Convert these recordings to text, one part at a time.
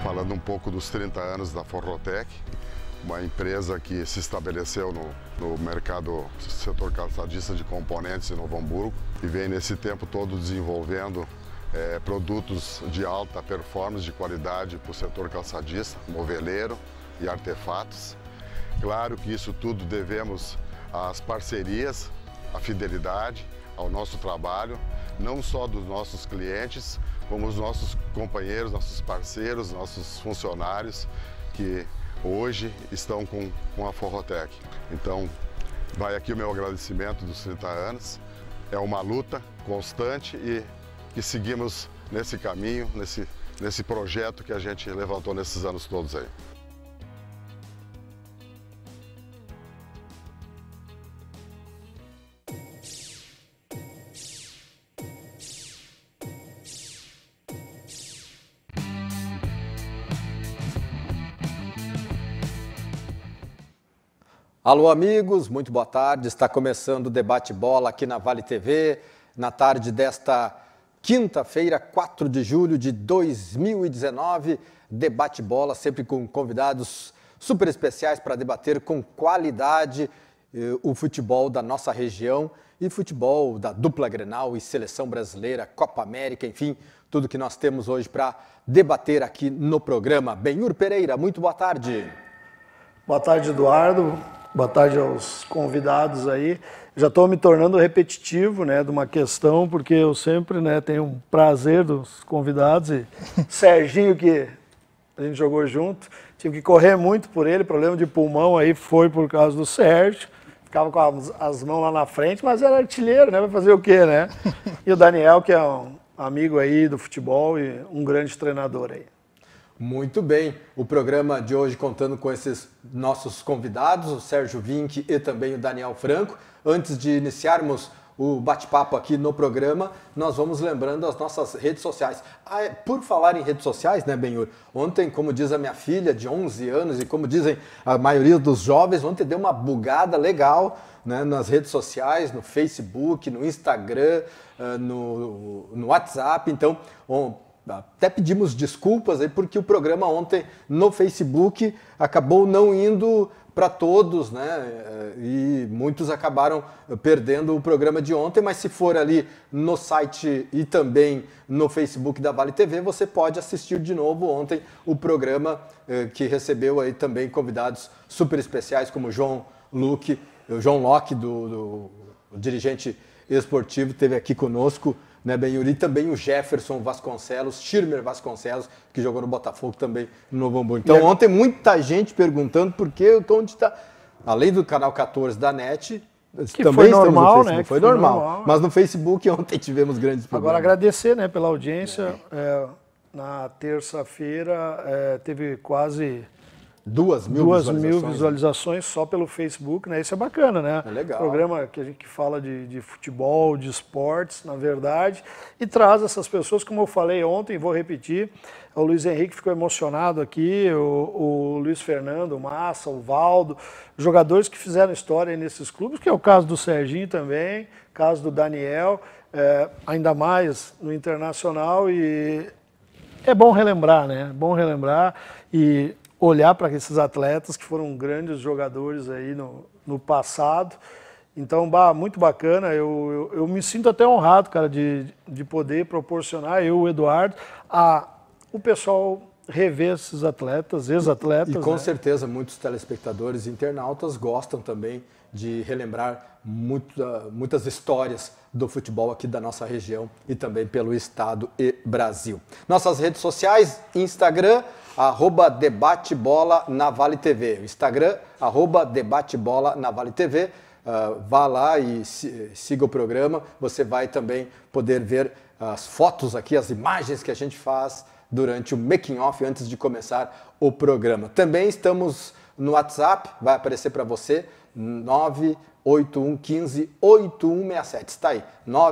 falando um pouco dos 30 anos da Forrotec, uma empresa que se estabeleceu no mercado setor calçadista de componentes em Novo Hamburgo e vem nesse tempo todo desenvolvendo produtos de alta performance, de qualidade para o setor calçadista, moveleiro e artefatos. Claro que isso tudo devemos às parcerias, à fidelidade, ao nosso trabalho, não só dos nossos clientes, como os nossos companheiros, nossos parceiros, nossos funcionários que hoje estão com a Forrotec. Então, vai aqui o meu agradecimento dos 30 anos. É uma luta constante e que seguimos nesse caminho, nesse projeto que a gente levantou nesses anos todos aí. Alô, amigos, muito boa tarde. Está começando o Debate Bola aqui na Vale TV, na tarde desta quinta-feira, 4 de julho de 2019. Debate Bola, sempre com convidados super especiais para debater com qualidade o futebol da nossa região e futebol da dupla Grenal e Seleção Brasileira, Copa América, enfim, tudo que nós temos hoje para debater aqui no programa. Benhur Pereira, muito boa tarde. Boa tarde, Eduardo. Boa tarde aos convidados aí. Já estou me tornando repetitivo, né, de uma questão, porque eu sempre, né, tenho um prazer dos convidados. E Serginho, que a gente jogou junto, tive que correr muito por ele, problema de pulmão aí foi por causa do Sérgio. Ficava com as mãos lá na frente, mas era artilheiro, né, vai fazer o quê, né? E o Daniel, que é um amigo aí do futebol e um grande treinador aí. Muito bem, o programa de hoje contando com esses nossos convidados, o Sérgio Vinck e também o Daniel Franco. Antes de iniciarmos o bate-papo aqui no programa, nós vamos lembrando as nossas redes sociais. Por falar em redes sociais, né, Benhur? Ontem, como diz a minha filha de 11 anos e como dizem a maioria dos jovens, ontem deu uma bugada legal, né, nas redes sociais, no Facebook, no Instagram, no WhatsApp. Então, até pedimos desculpas aí porque o programa ontem no Facebook acabou não indo para todos, né? E muitos acabaram perdendo o programa de ontem, mas se for ali no site e também no Facebook da Vale TV, você pode assistir de novo ontem o programa que recebeu aí também convidados super especiais como o João Locke, do dirigente esportivo, esteve aqui conosco, né, Benhur, e também o Jefferson Vasconcelos, Schirmer Vasconcelos, que jogou no Botafogo também no Novo Hamburgo. Então ontem muita gente perguntando por que, onde está, além do canal 14 da NET, que também foi normal, né? Foi normal, mas no Facebook ontem tivemos grandes problemas. Agora agradecer, né, pela audiência. Na terça-feira teve quase 2 mil visualizações só pelo Facebook, né? Isso é bacana, né? É legal. Programa que a gente fala de futebol, de esportes, na verdade, e traz essas pessoas, como eu falei ontem, vou repetir, o Luiz Henrique ficou emocionado aqui, o Luiz Fernando, o Massa, o Valdo, jogadores que fizeram história nesses clubes, que é o caso do Serginho também, caso do Daniel, ainda mais no Internacional, e é bom relembrar, né? É bom relembrar e olhar para esses atletas que foram grandes jogadores aí no passado. Então, muito bacana, eu me sinto até honrado, cara, de poder proporcionar, o Eduardo, o pessoal rever esses atletas, ex-atletas. E com né? certeza muitos telespectadores e internautas gostam também de relembrar muitas histórias do futebol aqui da nossa região e também pelo estado e Brasil. Nossas redes sociais, Instagram, @debatebola na Vale TV. Instagram, @debatebola na Vale TV. Vá lá e siga o programa. Você vai também poder ver as fotos aqui, as imagens que a gente faz durante o making off antes de começar o programa. Também estamos no WhatsApp, vai aparecer para você, 981158167. Está aí,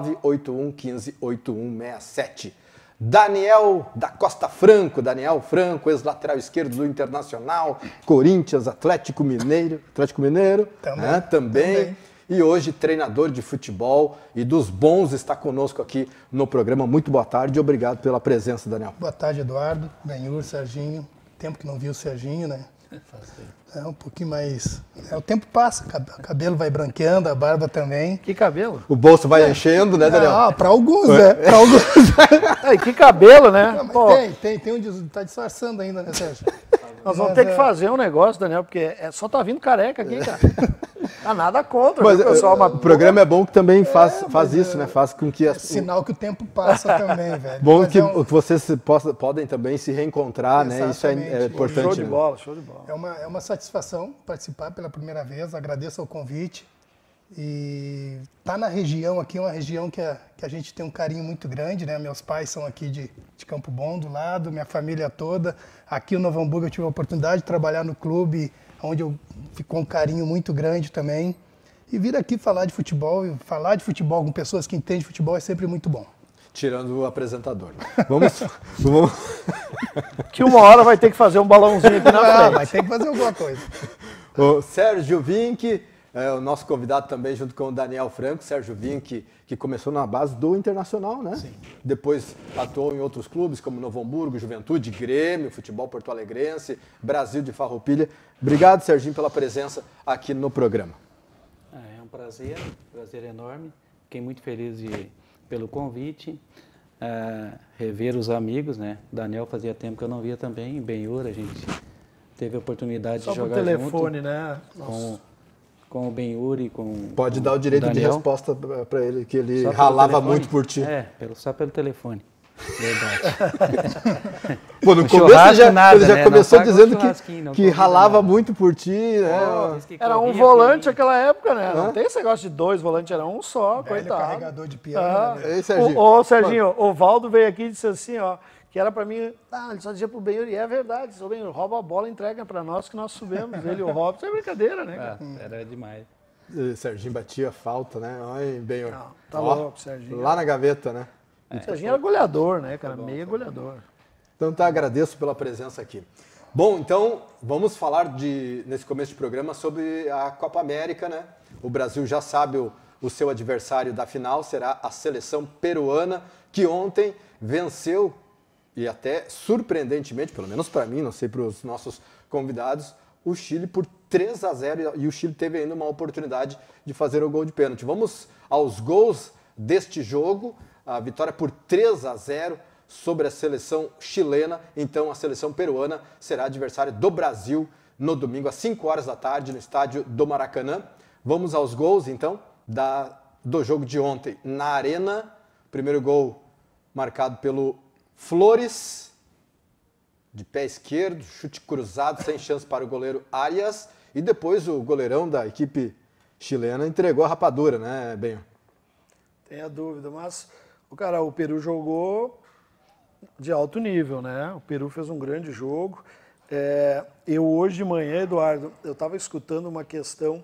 981158167. Daniel da Costa Franco, ex-lateral esquerdo do Internacional, Corinthians, Atlético Mineiro, também. e hoje treinador de futebol e dos bons, está conosco aqui no programa. Muito boa tarde e obrigado pela presença, Daniel. Boa tarde, Eduardo, Benhur, Serginho. Tempo que não viu o Serginho, né? É um pouquinho mais... o tempo passa, o cabelo vai branqueando, a barba também. Que cabelo? O bolso vai enchendo, né, Daniel? Para alguns, né? Para alguns. Que cabelo, né? Não, tem um tá disfarçando ainda, né, Sérgio? Nós vamos ter que fazer um negócio, Daniel, porque só tá vindo careca aqui, cara. Nada contra, mas, pessoal. O programa é bom que também faz isso, né? Faz com que... Sinal que o tempo passa também, velho. Bom que vocês podem também se reencontrar, né? Isso é importante. Show de bola, show de bola. É uma satisfação participar pela primeira vez, agradeço o convite. E tá na região aqui, uma região que a gente tem um carinho muito grande, né? Meus pais são aqui de Campo Bom, do lado, minha família toda. Aqui no Novo Hamburgo eu tive a oportunidade de trabalhar no clube, onde eu ficou um carinho muito grande também. E vir aqui falar de futebol com pessoas que entendem de futebol é sempre muito bom. Tirando o apresentador. Vamos... Que uma hora vai ter que fazer um balãozinho aqui na frente. Vai ter que fazer alguma coisa. O Sérgio Vinck, o nosso convidado também, junto com o Daniel Franco. Sérgio Vinck, que começou na base do Internacional, né? Sim. Depois atuou em outros clubes, como Novo Hamburgo, Juventude, Grêmio, Futebol Porto Alegrense, Brasil de Farroupilha. Obrigado, Serginho, pela presença aqui no programa. É um prazer enorme. Fiquei muito feliz pelo convite. Rever os amigos, né? Daniel fazia tempo que eu não via também, Benhur, a gente teve a oportunidade de jogar junto. Só por telefone, junto, né? Com o Benhur e com Pode dar o direito Daniel. de resposta para ele, que ele Só ralava muito por ti. Só pelo telefone. Verdade. Pô, no começo ele já começou dizendo que ralava muito por ti, né? Era um volante naquela época, né? Não tem esse negócio de dois volantes, era um só, coitado. Carregador de piano. Ei, Serginho. Ô, Serginho, o Valdo veio aqui e disse assim, ó, que era pra mim, ele só dizia pro Benhur, e é verdade, o Benhur rouba a bola e entrega pra nós que nós subimos. Ele e o Robson, é brincadeira, né, cara? Era demais. Serginho batia falta, né? Olha, Benhur. Tá louco, Serginho. Lá na gaveta, né? Serginho era goleador, né, cara? Meio goleador. Então agradeço pela presença aqui. Bom, então vamos falar nesse começo de programa sobre a Copa América, né? O Brasil já sabe o seu adversário da final, será a seleção peruana, que ontem venceu, e até surpreendentemente, pelo menos para mim, não sei para os nossos convidados, o Chile por 3-0, e o Chile teve ainda uma oportunidade de fazer o gol de pênalti. Vamos aos gols deste jogo. A vitória por 3-0 sobre a seleção chilena. Então a seleção peruana será adversária do Brasil no domingo às 5 horas da tarde no estádio do Maracanã. Vamos aos gols então do jogo de ontem. Na Arena, primeiro gol marcado pelo Flores, de pé esquerdo, chute cruzado, sem chance para o goleiro Arias. E depois o goleirão da equipe chilena entregou a rapadura, né, Benho? Tenha dúvida, mas... Cara, o Peru jogou de alto nível, né? O Peru fez um grande jogo. Eu hoje de manhã, Eduardo, eu estava escutando uma questão.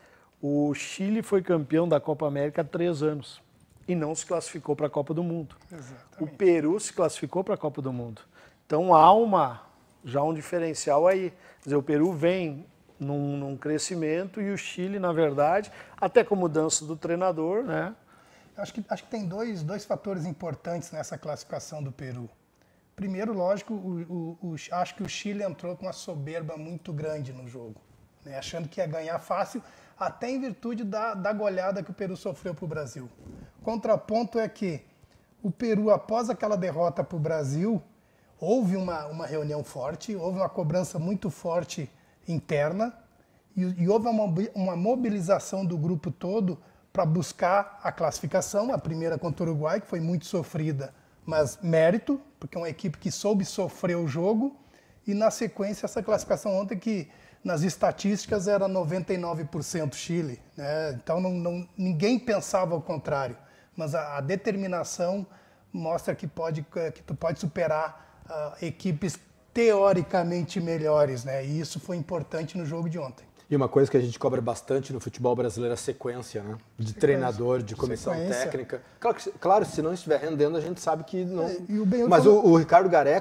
O Chile foi campeão da Copa América há 3 anos e não se classificou para a Copa do Mundo. Exatamente. O Peru se classificou para a Copa do Mundo. Então há já um diferencial aí. Quer dizer, o Peru vem num crescimento e o Chile, na verdade, até com a mudança do treinador, né? Acho que tem dois fatores importantes nessa classificação do Peru. Primeiro, lógico, acho que o Chile entrou com uma soberba muito grande no jogo, né? Achando que ia ganhar fácil, até em virtude da goleada que o Peru sofreu para o Brasil. Contraponto é que o Peru, após aquela derrota para o Brasil, houve uma reunião forte, houve uma cobrança muito forte interna e houve uma mobilização do grupo todo para buscar a classificação, a primeira contra o Uruguai, que foi muito sofrida, mas mérito, porque é uma equipe que soube sofrer o jogo, e na sequência essa classificação ontem que nas estatísticas era 99% Chile, né? Então ninguém pensava ao contrário, mas a determinação mostra que tu pode superar equipes teoricamente melhores, né? E isso foi importante no jogo de ontem. E uma coisa que a gente cobra bastante no futebol brasileiro é a sequência, né? De treinador, de comissão técnica. Claro, se não estiver rendendo, a gente sabe que não... E o Benhur Mas falou... o Ricardo Gareca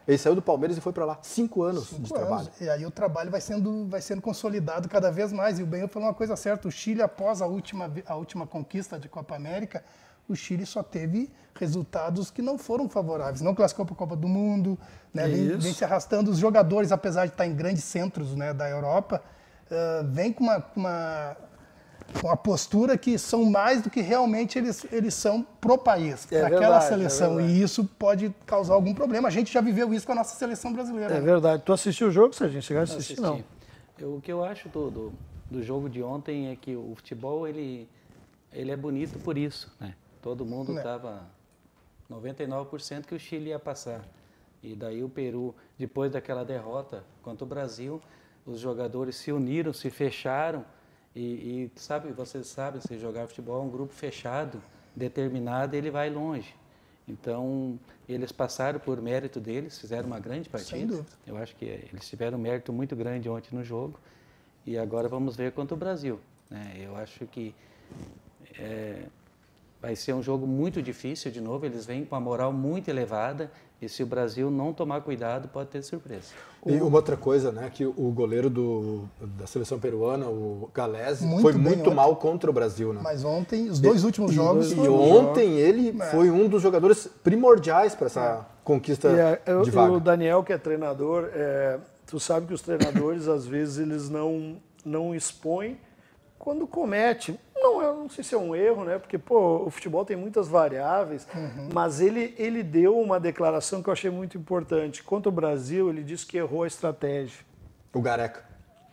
Ele saiu do Palmeiras e foi para lá. 5 anos de trabalho. E aí o trabalho vai sendo consolidado cada vez mais. E o Benhur falou uma coisa certa, o Chile, após a última conquista de Copa América, o Chile só teve resultados que não foram favoráveis. Não classificou para a Copa do Mundo, né? Vem se arrastando. Os jogadores, apesar de estar em grandes centros, né, da Europa, vem com uma postura que são mais do que realmente eles são pro país, para aquela seleção. E isso pode causar algum problema. A gente já viveu isso com a nossa seleção brasileira. É verdade. Tu assistiu o jogo, Serginho? Chegaste a assistir? Não. O que eu acho do jogo de ontem é que o futebol ele é bonito por isso, né? Todo mundo estava 99% que o Chile ia passar. E daí o Peru, depois daquela derrota contra o Brasil, os jogadores se uniram, se fecharam. E vocês sabem, se jogar futebol é um grupo fechado, determinado, ele vai longe. Então, eles passaram por mérito deles, fizeram uma grande partida. Sem dúvida. Eu acho que eles tiveram um mérito muito grande ontem no jogo. E agora vamos ver contra o Brasil, né? Eu acho que vai ser um jogo muito difícil de novo. Eles vêm com a moral muito elevada. E se o Brasil não tomar cuidado, pode ter surpresa. E uma outra coisa, né, que o goleiro da seleção peruana, o Galese, foi muito mal contra o Brasil, né? Mas ontem, os dois últimos jogos... E ontem ele foi um dos jogadores primordiais para essa conquista de vaga. O Daniel, que é treinador, tu sabe que os treinadores, às vezes, eles não expõem quando comete. Eu não sei se é um erro, né? Porque, o futebol tem muitas variáveis, mas ele deu uma declaração que eu achei muito importante. Contra o Brasil, ele disse que errou a estratégia. O Gareca.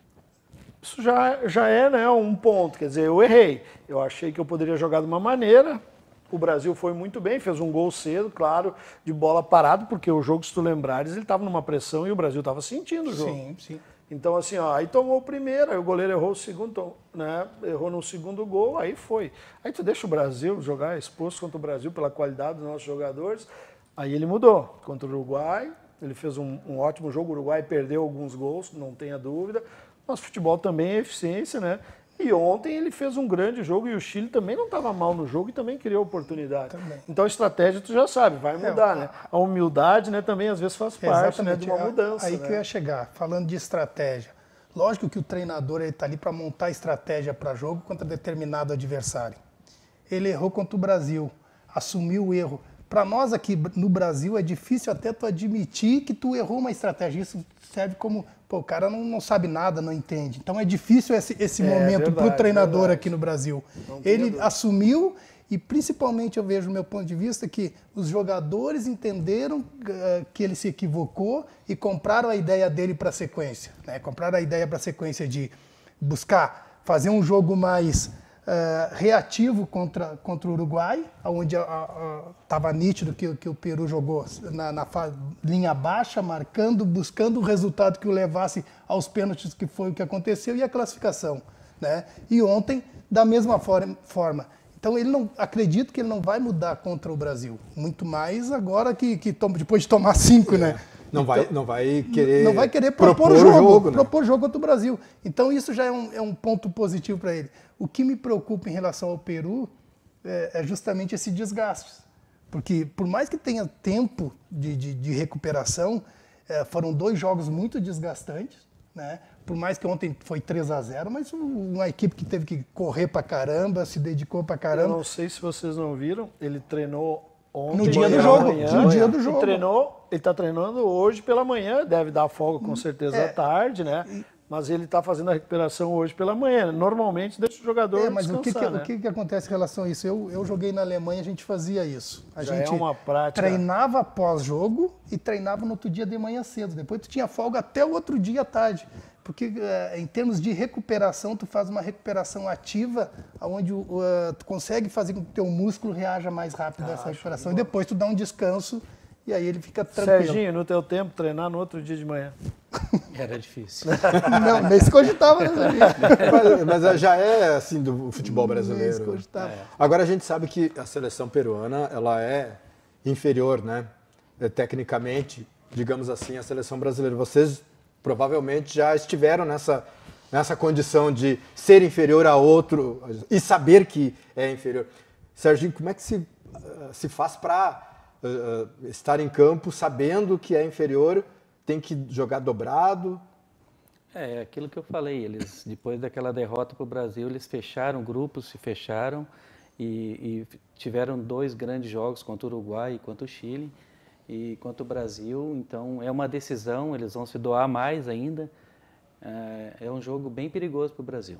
Isso já é, né, um ponto. Quer dizer, eu errei. Eu achei que eu poderia jogar de uma maneira. O Brasil foi muito bem, fez um gol cedo, claro, de bola parada, porque o jogo, se tu lembrares, ele estava numa pressão e o Brasil estava sentindo o jogo. Sim. Então, assim, aí tomou o primeiro, aí o goleiro errou o segundo, né? Errou no segundo gol, aí foi. Aí tu deixa o Brasil jogar exposto contra o Brasil pela qualidade dos nossos jogadores, aí ele mudou. Contra o Uruguai, ele fez um ótimo jogo, o Uruguai perdeu alguns gols, não tenha dúvida. Nosso futebol também é eficiência, né? E ontem ele fez um grande jogo e o Chile também não estava mal no jogo e também criou oportunidade. Também. Então a estratégia tu já sabe, vai mudar, né? A humildade, né, também às vezes faz parte, né, de uma mudança. Aí que eu ia chegar, falando de estratégia. Lógico que o treinador está ali para montar estratégia para jogo contra determinado adversário. Ele errou contra o Brasil, assumiu o erro. Para nós aqui no Brasil é difícil até tu admitir que tu errou uma estratégia. Isso serve como, o cara não sabe nada, não entende. Então é difícil esse momento para o treinador aqui no Brasil. Ele assumiu e principalmente eu vejo, do meu ponto de vista, que os jogadores entenderam que ele se equivocou e compraram a ideia dele para a sequência. Né? Compraram a ideia para a sequência de buscar fazer um jogo mais reativo contra o Uruguai, onde estava nítido que o Peru jogou na linha baixa, marcando, buscando o resultado que o levasse aos pênaltis, que foi o que aconteceu, e a classificação. Né? E ontem, da mesma forma. Então, acredito que ele não vai mudar contra o Brasil. Muito mais agora depois de tomar 5, né? Não vai querer propor o jogo, né? Propor jogo contra o Brasil. Então, isso já é um ponto positivo para ele. O que me preocupa em relação ao Peru é justamente esse desgaste. Porque, por mais que tenha tempo de recuperação, foram 2 jogos muito desgastantes, né? Por mais que ontem foi 3-0, mas uma equipe que teve que correr pra caramba, se dedicou pra caramba. Eu não sei se vocês não viram, ele treinou ontem. No dia do jogo. Ele está treinando hoje pela manhã, deve dar folga com certeza à tarde, né? Mas ele está fazendo a recuperação hoje pela manhã. Normalmente deixa o jogador mas descansar, o que acontece em relação a isso? Eu joguei na Alemanha, a gente fazia isso. A Já gente é uma prática. Treinava pós-jogo e treinava no outro dia de manhã cedo. Depois tu tinha folga até o outro dia à tarde. Porque em termos de recuperação, tu faz uma recuperação ativa, onde tu consegue fazer com que o teu músculo reaja mais rápido a essa recuperação. E depois tu dá um descanso e aí ele fica tranquilo. Serginho, no teu tempo, treinar no outro dia de manhã? Era difícil. Não, nem se cogitava. Mas já é assim do futebol brasileiro. Nem se cogitava. Agora a gente sabe que a seleção peruana ela é inferior, né? Tecnicamente, digamos assim, à seleção brasileira. Vocês provavelmente já estiveram nessa condição de ser inferior a outro e saber que é inferior. Serginho, como é que se faz para estar em campo sabendo que é inferior, tem que jogar dobrado? É aquilo que eu falei, eles depois daquela derrota para o Brasil, eles fecharam grupos, se fecharam e tiveram 2 grandes jogos contra o Uruguai e contra o Chile e contra o Brasil, então é uma decisão, eles vão se doar mais ainda, é um jogo bem perigoso para o Brasil.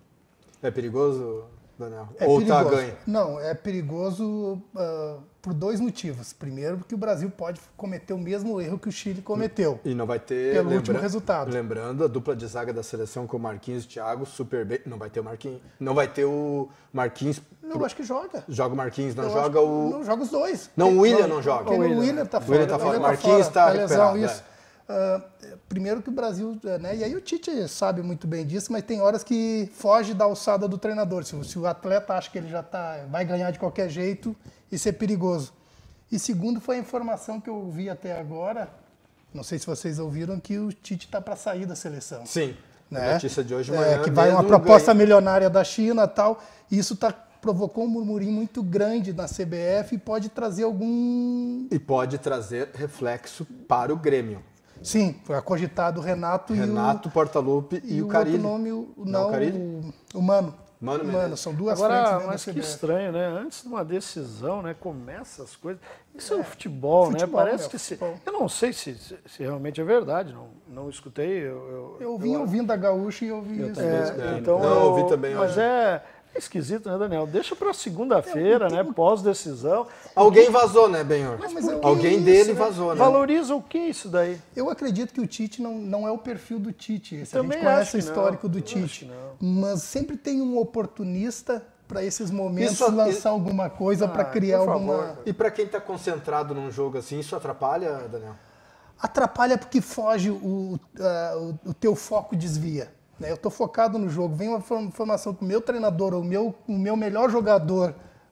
É perigoso, Daniel? É Ou perigoso. tá ganho? Não, é perigoso por 2 motivos. Primeiro, porque o Brasil pode cometer o mesmo erro que o Chile cometeu. E não vai ter... Pelo último resultado. Lembrando, a dupla de zaga da seleção com o Marquinhos e o Thiago, super bem. Não vai ter o Marquinhos. Não vai ter o Marquinhos... Eu acho que joga. Joga o Marquinhos, não Eu joga acho- o... Não, joga os dois. Não, o William não joga. Porque o William tá O fora. William tá fora. O Marquinhos tá lesão, recuperado, isso. Primeiro que o Brasil, né, e aí o Tite sabe muito bem disso, mas tem horas que foge da alçada do treinador. Se o atleta acha que ele já vai ganhar de qualquer jeito, isso é perigoso. E segundo foi a informação que eu ouvi até agora, não sei se vocês ouviram, que o Tite está para sair da seleção. Sim. Né? A notícia de hoje de manhã. Que vai uma mesmo proposta ganha. milionária da China e tal, e isso provocou um murmurinho muito grande na CBF e pode trazer algum... E pode trazer reflexo para o Grêmio. Sim, foi cogitado o Renato Portaluppi e o Carille. outro nome, Não, o Carille? o Mano. Mano Menezes. São 2 frentes Agora, dentro mas da que CBF. estranho, né? Antes de uma decisão, né? Começa as coisas. Isso é o futebol, né? futebol, Parece né? que se... Futebol. Eu não sei se realmente é verdade, não escutei. Eu vim ouvindo a Gaúcha e ouvi isso. Então, Não, eu ouvi também mas hoje. é esquisito, né, Daniel? Deixa para segunda-feira, né? Pós-decisão. Alguém vazou, né, Benhor? Mas por que Alguém isso, dele né? vazou, né? Valoriza o que isso daí? Eu acredito que o Tite não é o perfil do Tite. Esse a Também gente conhece acho o que histórico não. do Eu acho Tite. que não. Mas sempre tem um oportunista para esses momentos Isso- lançar alguma coisa para criar por alguma... favor. E para quem está concentrado num jogo assim, isso atrapalha, Daniel? Atrapalha porque foge, o teu foco desvia. Né? Eu estou focado no jogo, vem uma informação que o meu treinador, o meu melhor jogador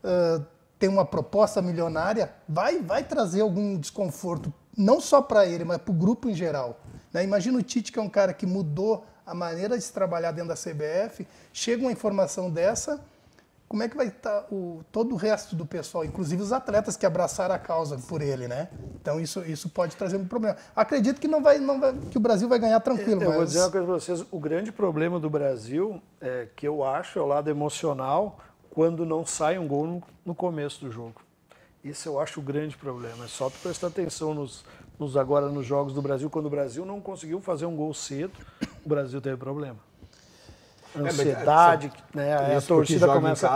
tem uma proposta milionária, vai trazer algum desconforto, não só para ele, mas para o grupo em geral. Né? Imagina o Tite, que é um cara que mudou a maneira de se trabalhar dentro da CBF, chega uma informação dessa, como é que vai estar todo o resto do pessoal, inclusive os atletas que abraçaram a causa por ele, né? Então isso pode trazer um problema. Acredito que que o Brasil vai ganhar tranquilo. Eu vou mas... dizer uma coisa para vocês, o grande problema do Brasil, que eu acho, é o lado emocional, quando não sai um gol no começo do jogo. Isso eu acho o grande problema. É só tu prestar atenção agora nos jogos do Brasil, quando o Brasil não conseguiu fazer um gol cedo, o Brasil teve problema. Ansiedade, né? A torcida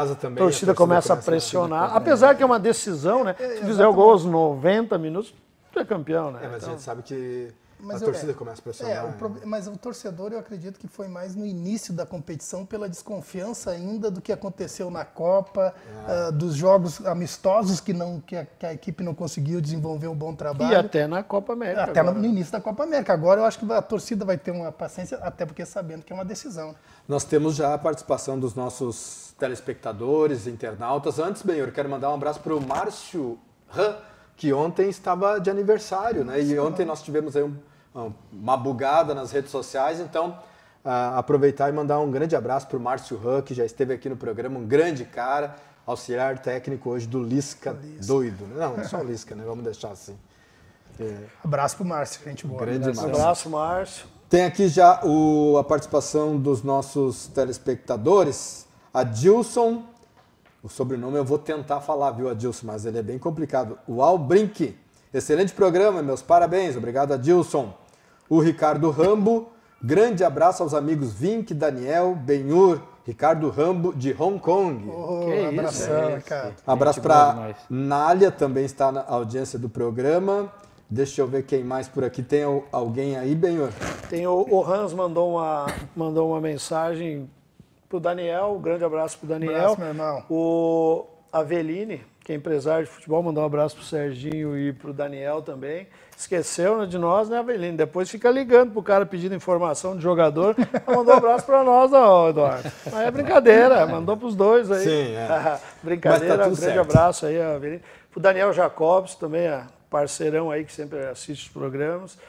começa a pressionar. Apesar que é uma decisão, né? Se fizer o gol aos 90 minutos, tu é campeão, né? Mas a gente sabe que Mas a torcida começa a pressionar. Mas o torcedor, eu acredito que foi mais no início da competição, pela desconfiança ainda do que aconteceu na Copa, dos jogos amistosos que a equipe não conseguiu desenvolver um bom trabalho. E até na Copa América. Até agora. no início da Copa América. Agora eu acho que a torcida vai ter uma paciência, até porque sabendo que é uma decisão. Nós temos já a participação dos nossos telespectadores, internautas. Antes, Benhor, quero mandar um abraço para o Márcio Han, que ontem estava de aniversário, né? E ontem nós tivemos aí uma bugada nas redes sociais, então aproveitar e mandar um grande abraço para o Márcio Han, que já esteve aqui no programa, um grande cara, auxiliar técnico hoje do Lisca doido. Não só o Lisca, né? Vamos deixar assim. Abraço para o Márcio, gente boa. Grande Um abraço, Márcio. Tem aqui já a participação dos nossos telespectadores. Adilson, o sobrenome eu vou tentar falar, viu, Adilson, mas ele é bem complicado. O Albrink, excelente programa, meus parabéns, obrigado, Adilson. O Ricardo Rambo, grande abraço aos amigos Vink, Daniel, Benhur, Ricardo Rambo de Hong Kong. Abração, Ricardo. Abraço para Nália, também está na audiência do programa. Deixa eu ver quem mais por aqui. Tem alguém aí, Benhur? Tem o Hans mandou uma mensagem pro Daniel, um grande abraço pro Daniel. Abraço, meu irmão. O Aveline, que é empresário de futebol, mandou um abraço pro Serginho e pro Daniel também. Esqueceu de nós, né, Aveline? Depois fica ligando pro cara pedindo informação de jogador. Mandou um abraço para nós, ó, Eduardo. Mas é brincadeira, mandou pros dois aí. Sim, é. Brincadeira, Mas tá um tudo grande certo. abraço aí, Aveline. Pro Daniel Jacobs, também parceirão aí que sempre assiste os programas.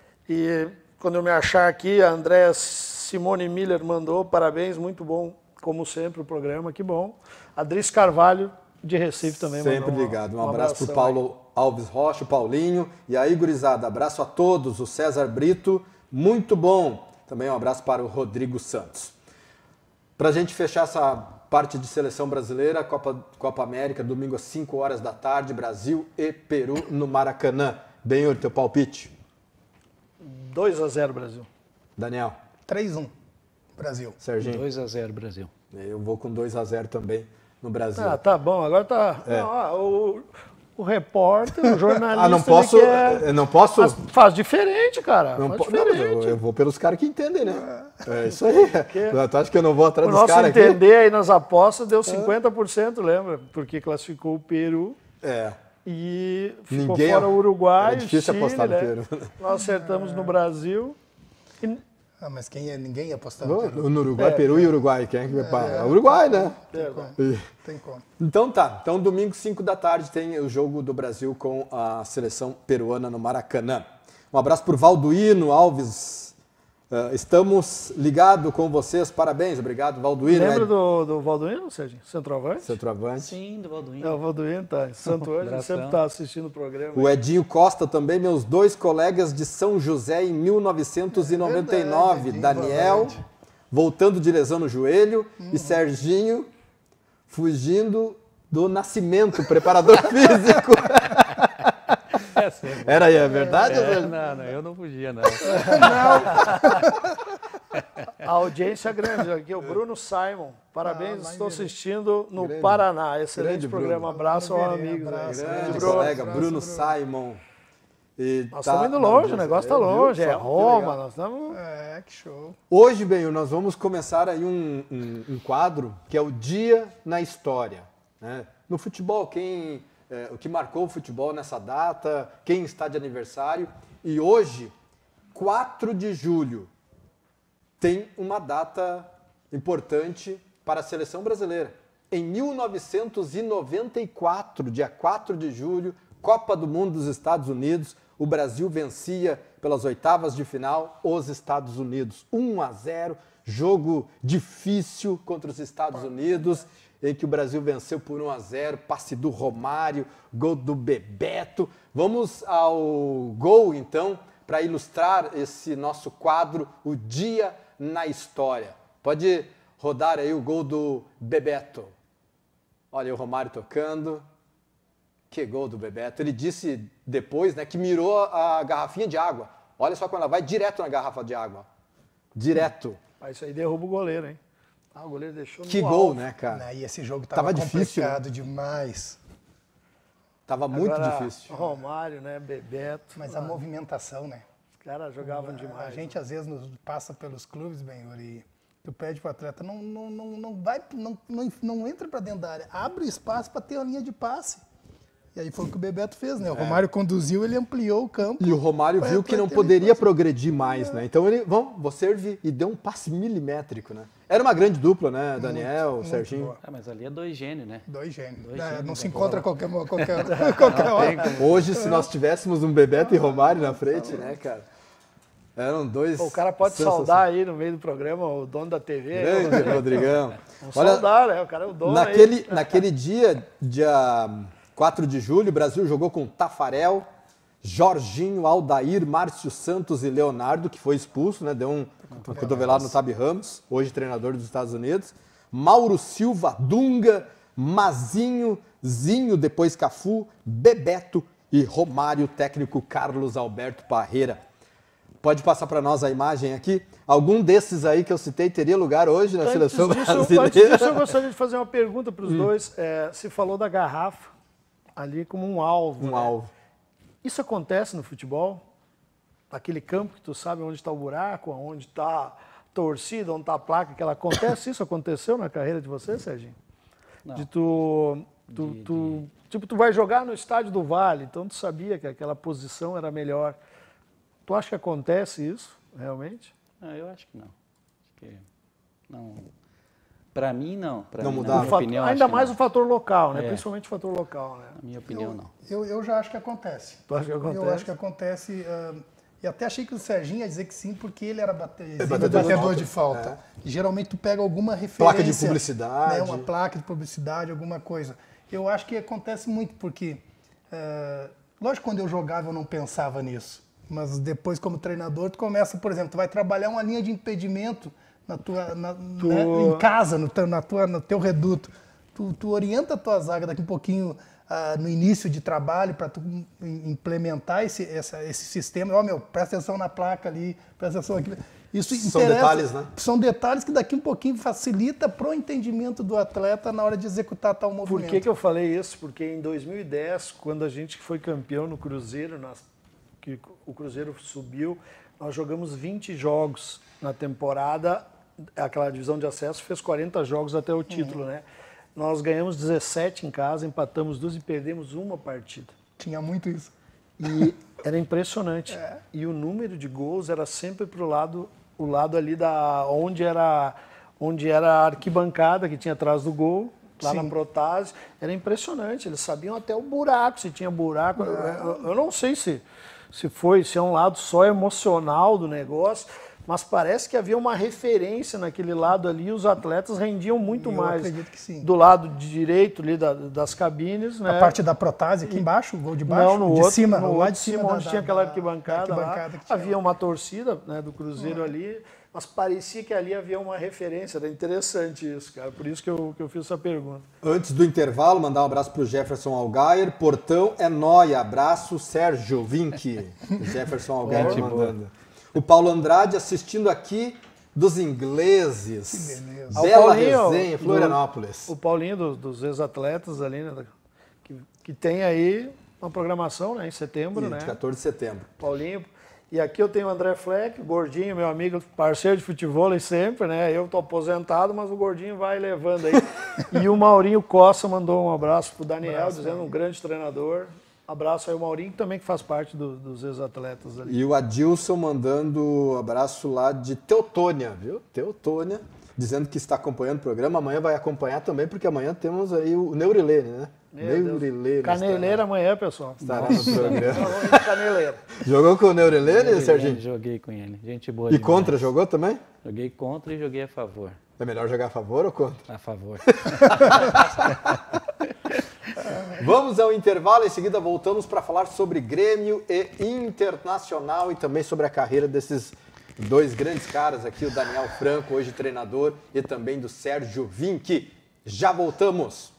E quando eu me achar aqui, a Andréa Simone Miller mandou parabéns, muito bom, como sempre, o programa, que bom. A Adris Carvalho de Recife também. Sempre ligado. Um abraço para o Paulo Alves Rocha, o Paulinho. E aí, gurizada, abraço a todos. O César Brito, muito bom. Também um abraço para o Rodrigo Santos. Para a gente fechar essa parte de seleção brasileira, Copa América, domingo às 5 horas da tarde, Brasil e Peru no Maracanã. Benhur, teu palpite? 2-0 Brasil. Daniel? 3-1 Brasil. Serginho? 2-0 Brasil. Eu vou com 2-0 também no Brasil. Ah, tá bom. Agora tá... O repórter, o jornalista... não posso... Faz diferente, cara. Não faz diferente. eu vou pelos caras que entendem, né? É isso aí. Tu acha que eu não vou atrás dos caras aqui? O nosso entender aí nas apostas deu 50%, lembra? Porque classificou o Peru. E ficou fora o Uruguai, é difícil Chile, apostar no Peru. Nós acertamos no Brasil. Mas ninguém ia apostar no Peru. No Uruguai, Peru e Uruguai. Quem é que vai pagar? Uruguai, né? Tem como. Então tá. Então domingo, 5 da tarde, tem o jogo do Brasil com a seleção peruana no Maracanã. Um abraço pro Valduíno Alves. Estamos ligados com vocês. Parabéns. Obrigado, Valduíno. Lembra do Valduíno, Sérgio? Centroavante? Centroavante. Sim, do Valduíno. O Valduíno tá em Santo Ângelo, sempre está assistindo o programa. O Edinho Costa também, meus 2 colegas de São José em 1999. Verdade, Daniel, voltando de lesão no joelho, e Serginho, fugindo do nascimento, preparador físico. Era aí, é verdade? Não, eu não fugia, não. A audiência é grande aqui, o Bruno Simon. Parabéns, estou assistindo no Paraná. Excelente programa. Abraço ao amigo. Grande colega, Bruno Simon. Nós estamos indo longe, o negócio está longe. É Roma, nós estamos... Que show. Hoje, bem, nós vamos começar aí um quadro que é o Dia na História. Né? No futebol, o que marcou o futebol nessa data, quem está de aniversário. E hoje, 4 de julho, tem uma data importante para a seleção brasileira. Em 1994, dia 4 de julho, Copa do Mundo dos Estados Unidos, o Brasil vencia pelas oitavas de final os Estados Unidos. 1-0, jogo difícil contra os Estados Unidos, em que o Brasil venceu por 1-0, passe do Romário, gol do Bebeto. Vamos ao gol, então, para ilustrar esse nosso quadro, o Dia na História. Pode rodar aí o gol do Bebeto. Olha aí o Romário tocando. Que gol do Bebeto. Ele disse depois, né, que mirou a garrafinha de água. Olha só quando ela vai direto na garrafa de água. Direto. Isso aí derruba o goleiro, hein? O goleiro deixou no Que alto. gol, né, cara? E esse jogo tava difícil, complicado demais. Tava muito difícil. Romário, né, Bebeto. Mas a movimentação, né? Os caras jogavam demais. A gente às vezes passa pelos clubes, Benhur, e tu pede pro atleta, não entra para dentro da área, abre espaço para ter a linha de passe. E aí foi o que o Bebeto fez, né? O Romário conduziu, ele ampliou o campo. E o Romário viu que não poderia progredir mais, né? Então ele, vou servir, e deu um passe milimétrico, né? Era uma grande dupla, né? Daniel, muito Serginho. Mas ali é 2 gênios, né? 2 gênios. Gênios não se encontra qualquer hora. Hoje, se nós tivéssemos um Bebeto e Romário na frente, né, cara? Eram 2... O cara pode saudar aí no meio do programa o dono da TV. Grande Rodrigão. Saudar, né? O cara é o dono naquele dia 4 de julho, o Brasil jogou com Tafarel, Jorginho, Aldair, Márcio Santos e Leonardo, que foi expulso, né? Deu uma cotovelada no Tabi Ramos, hoje treinador dos Estados Unidos. Mauro Silva, Dunga, Mazinho, Zinho, depois Cafu, Bebeto e Romário, técnico Carlos Alberto Parreira. Pode passar para nós a imagem aqui? Algum desses aí que eu citei teria lugar hoje na seleção brasileira? Antes disso, eu gostaria de fazer uma pergunta para os dois. Se falou da garrafa ali como um alvo. Um alvo. Isso acontece no futebol? Aquele campo que tu sabe onde está o buraco, onde está a torcida, onde está a placa, que ela acontece? Isso aconteceu na carreira de você, Serginho? Não. De tipo, tu vai jogar no estádio do Vale, então tu sabia que aquela posição era melhor. Tu acha que acontece isso, realmente? Não, eu acho que não. Acho que não. Para mim, não. Pra não mim, mudava. na minha opinião, ainda acho que mais não. o fator local, né? Principalmente o fator local, né? Na minha opinião, não. Eu já acho que acontece. Tu acha que acontece? Eu acho que acontece. E até achei que o Serginho ia dizer que sim, porque ele era batedor de falta. É. E geralmente tu pega alguma referência. Placa de publicidade. Né, uma placa de publicidade, alguma coisa. Eu acho que acontece muito porque, lógico, quando eu jogava eu não pensava nisso, mas depois como treinador tu começa, por exemplo, tu vai trabalhar uma linha de impedimento em casa, no teu reduto. Tu orienta a tua zaga daqui um pouquinho no início de trabalho para tu implementar esse sistema. Presta atenção na placa ali, presta atenção aqui. Isso são detalhes, né? São detalhes que daqui um pouquinho facilita para o entendimento do atleta na hora de executar tal movimento. Por que eu falei isso? Porque em 2010, quando a gente foi campeão no Cruzeiro, que o Cruzeiro subiu, nós jogamos 20 jogos na temporada, aquela divisão de acesso fez 40 jogos até o título, né? Nós ganhamos 17 em casa, empatamos 2 e perdemos uma partida. Tinha muito isso. E era impressionante. E o número de gols era sempre para o lado ali onde era a arquibancada que tinha atrás do gol, lá na Protásio. Era impressionante, eles sabiam até o buraco, se tinha buraco. Eu não sei se é um lado só emocional do negócio, mas parece que havia uma referência naquele lado ali e os atletas rendiam muito mais. Eu acredito que sim. Do lado direito ali das cabines, né? A parte da Protásio aqui embaixo, o gol de baixo? Não, no de outro, cima, no lá outro de cima onde tinha aquela arquibancada lá, que tinha havia uma torcida, né, do Cruzeiro ali, mas parecia que ali havia uma referência. Era interessante isso, cara. Por isso que eu fiz essa pergunta. Antes do intervalo, mandar um abraço para o Jefferson Algair. Portão é nóia. Abraço, Sérgio Vinck. Jefferson Algair mandando. O Paulo Andrade assistindo aqui dos ingleses. Que beleza. Bela resenha, Florianópolis. O Paulinho dos ex-atletas ali, né, que tem aí uma programação, né, em setembro, né? 14 de setembro. Paulinho. E aqui eu tenho o André Fleck, gordinho, meu amigo, parceiro de futebol sempre, né? Eu tô aposentado, mas o gordinho vai levando aí. E o Maurinho Costa mandou um abraço pro Daniel, dizendo um grande treinador. Abraço aí o Maurinho, também que faz parte dos ex-atletas ali. E o Adilson mandando abraço lá de Teutônia, viu? Teutônia, dizendo que está acompanhando o programa. Amanhã vai acompanhar também, porque amanhã temos aí o Neurilene, né? Neurilene. Caneleira amanhã, pessoal. Estará no programa. Caneleira. Jogou com o Neurilene, Serginho? Joguei com ele. Gente boa E demais. contra, jogou também? Joguei contra e joguei a favor. É melhor jogar a favor ou contra? A favor. Vamos ao intervalo, em seguida voltamos para falar sobre Grêmio e Internacional e também sobre a carreira desses dois grandes caras aqui, o Daniel Franco, hoje treinador, e também do Sérgio Vinck. Já voltamos!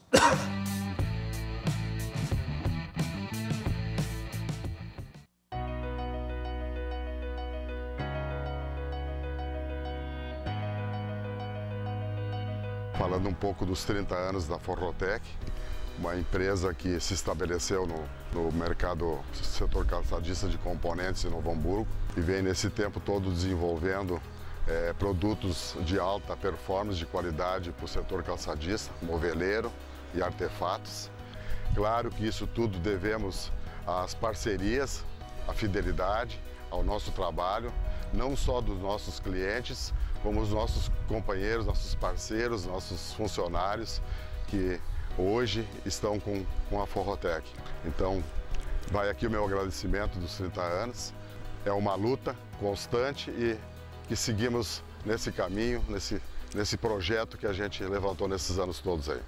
Falando um pouco dos 30 anos da Forrotec, uma empresa que se estabeleceu no mercado setor calçadista de componentes em Novo Hamburgo e vem nesse tempo todo desenvolvendo produtos de alta performance, de qualidade para o setor calçadista, moveleiro e artefatos. Claro que isso tudo devemos às parcerias, à fidelidade, ao nosso trabalho, não só dos nossos clientes, como os nossos companheiros, nossos parceiros, nossos funcionários que hoje estão com a Forrotec. Então, vai aqui o meu agradecimento dos 30 anos. É uma luta constante e que seguimos nesse caminho, nesse projeto que a gente levantou nesses anos todos aí.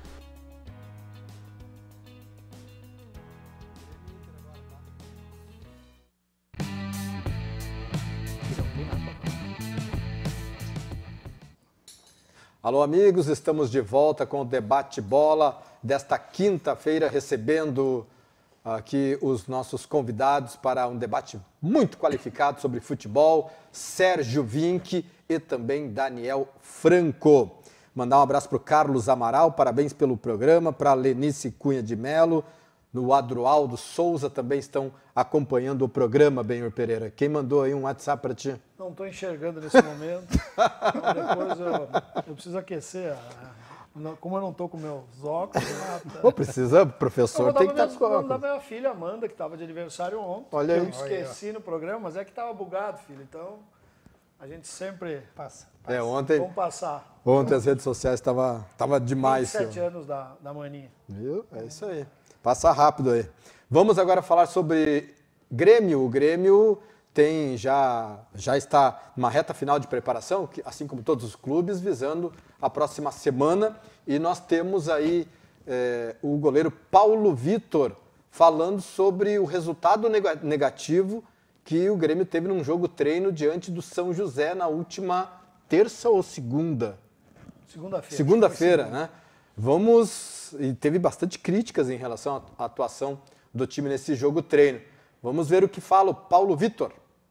Alô, amigos, estamos de volta com o Debate Bola desta quinta-feira, recebendo aqui os nossos convidados para um debate muito qualificado sobre futebol, Sérgio Vinck e também Daniel Franco. Mandar um abraço para o Carlos Amaral, parabéns pelo programa, para a Lenice Cunha de Melo, no Adroaldo Souza também estão acompanhando o programa, Benhor Pereira. Quem mandou aí um WhatsApp para ti? Não estou enxergando nesse momento. Então, depois eu preciso aquecer. Como eu não estou com meus óculos... Pô, precisa, professor, tem que estar com da óculos. minha filha Amanda, que estava de aniversário ontem. Olha aí. Eu esqueci no programa, mas é que estava bugado, filho. Então, a gente sempre... Passa. Ontem, Vamos passar. ontem as redes sociais tava demais. 27 anos da maninha. Viu? É isso aí. Passa rápido aí. Vamos agora falar sobre Grêmio. O Grêmio já está numa reta final de preparação, assim como todos os clubes, visando a próxima semana. E nós temos aí o goleiro Paulo Vitor, falando sobre o resultado negativo que o Grêmio teve num jogo treino diante do São José na última terça ou segunda? Segunda-feira. Segunda-feira, né? E teve bastante críticas em relação à atuação do time nesse jogo treino. Vamos ver o que fala o Paulo Vitor.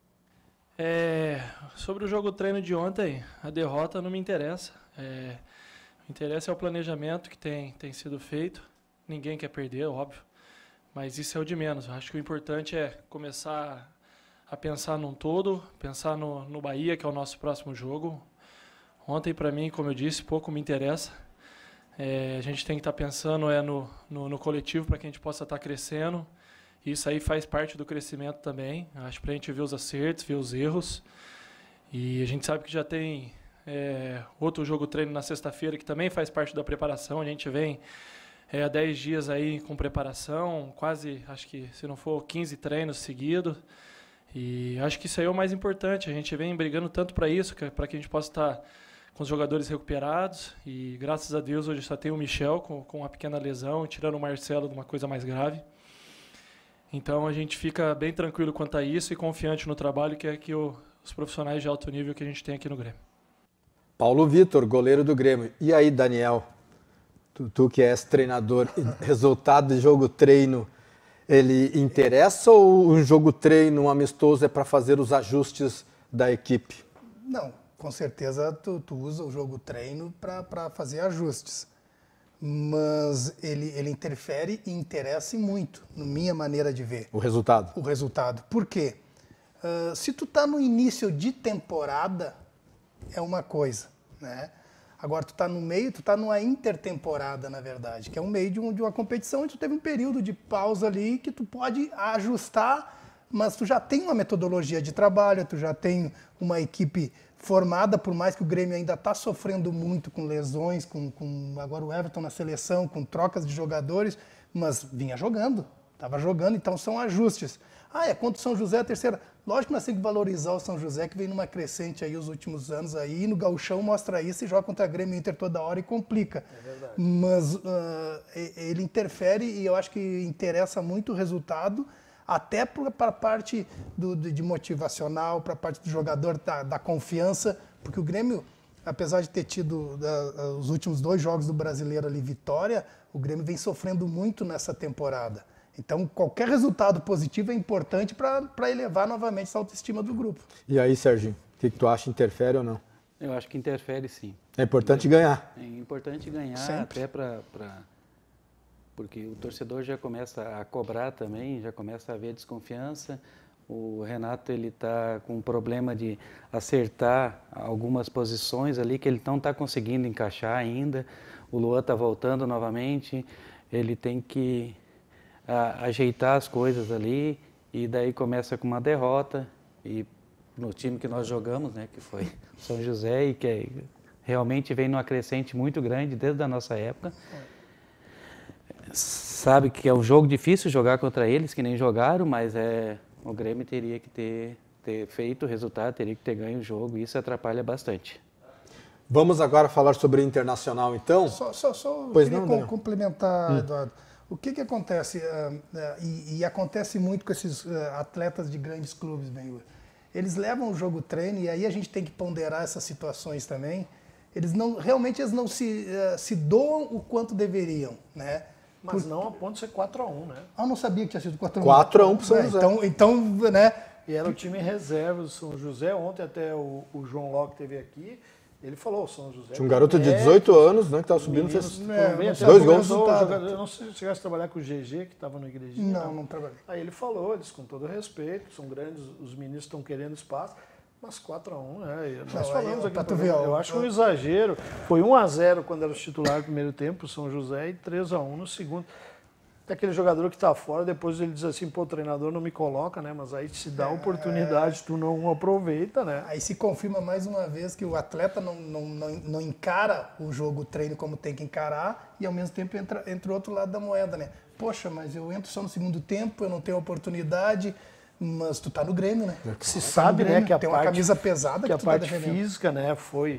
Sobre o jogo treino de ontem, a derrota não me interessa. O que interessa é o planejamento que tem sido feito. Ninguém quer perder, óbvio, mas isso é o de menos. Eu acho que o importante é começar a pensar num todo, pensar no Bahia, que é o nosso próximo jogo. Ontem, para mim, como eu disse, pouco me interessa. A gente tem que estar pensando no coletivo para que a gente possa estar crescendo. Isso aí faz parte do crescimento também. Acho que para a gente ver os acertos, ver os erros. E a gente sabe que já tem outro jogo treino na sexta-feira que também faz parte da preparação. A gente vem há 10 dias aí com preparação, quase, acho que se não for 15 treinos seguidos. E acho que isso aí é o mais importante. A gente vem brigando tanto para isso, para que a gente possa estar com os jogadores recuperados. E graças a Deus hoje só tem o Michel com uma pequena lesão, tirando o Marcelo de uma coisa mais grave. Então a gente fica bem tranquilo quanto a isso e confiante no trabalho que os profissionais de alto nível que a gente tem aqui no Grêmio. Paulo Vitor, goleiro do Grêmio. E aí, Daniel, tu que és treinador, resultado de jogo treino, ele interessa ou um jogo treino, um amistoso, é para fazer os ajustes da equipe? Não, com certeza tu usa o jogo treino para fazer ajustes. Mas ele interfere e interessa muito, na minha maneira de ver. O resultado? O resultado. Por quê? Se tu tá no início de temporada, é uma coisa, né? Agora tu tá no meio, tu tá numa intertemporada, na verdade, que é um meio de uma competição e tu teve um período de pausa ali que tu pode ajustar, mas tu já tem uma metodologia de trabalho, tu já tem uma equipe formada, por mais que o Grêmio ainda está sofrendo muito com lesões, com agora o Everton na seleção, com trocas de jogadores, mas vinha jogando, estava jogando, então são ajustes. É contra o São José a terceira. Lógico que nós temos que valorizar o São José, que vem numa crescente aí os últimos anos aí, no Gauchão mostra isso e joga contra a Grêmio e Inter toda hora e complica. É verdade. Mas ele interfere e eu acho que interessa muito o resultado, até para a parte de motivacional, para a parte do jogador, da confiança, porque o Grêmio, apesar de ter tido os últimos 2 jogos do Brasileiro ali vitória, o Grêmio vem sofrendo muito nessa temporada. Então, qualquer resultado positivo é importante para elevar novamente essa autoestima do grupo. E aí, Serginho, o que tu acha? Interfere ou não? Eu acho que interfere, sim. É importante ganhar. É importante ganhar, sempre. até porque o torcedor já começa a cobrar também, já começa a haver desconfiança. O Renato ele está com um problema de acertar algumas posições ali que ele não está conseguindo encaixar ainda. O Luan está voltando novamente, ele tem que ajeitar as coisas ali e daí começa com uma derrota. E no time que nós jogamos, né, que foi o São José, e que realmente vem numa crescente muito grande desde a nossa época. Sabe que é um jogo difícil jogar contra eles, que nem jogaram, mas o Grêmio teria que ter feito o resultado, teria que ter ganho o jogo, e isso atrapalha bastante. Vamos agora falar sobre o Internacional, então? Só pois queria não, complementar, Eduardo. O que acontece, e acontece muito com esses atletas de grandes clubes, Benhur? Eles levam o jogo treino, e aí a gente tem que ponderar essas situações também. Realmente eles não se doam o quanto deveriam, né? Mas não a ponto de ser 4-1, né? Eu não sabia que tinha sido 4-1. 4-1 pro São José. Então, né? E era o time reserva do São José. Ontem até o João Locke esteve aqui, ele falou, o São José... Tinha um garoto de 18 anos, né, que estava subindo, fez 2 gols. Eu não sei se chegasse a trabalhar com o GG, que estava no Igrejinha. Não trabalhei. Aí ele falou, eles com todo respeito, são grandes, os meninos estão querendo espaço, mas 4-1, né? Nós falamos aqui, eu acho um exagero. Foi 1-0 quando era o titular no primeiro tempo, o São José, e 3-1 no segundo. Tem aquele jogador que está fora, depois ele diz assim, pô, o treinador não me coloca, né? Mas aí se dá oportunidade, tu não aproveita, né? Aí se confirma mais uma vez que o atleta não encara o jogo, o treino como tem que encarar, e ao mesmo tempo entra o outro lado da moeda, né? Poxa, mas eu entro só no segundo tempo, eu não tenho oportunidade, mas tu tá no Grêmio, né? Se sabe, né, que a tem parte, uma camisa pesada que a tu parte tá defendendo. física, né, foi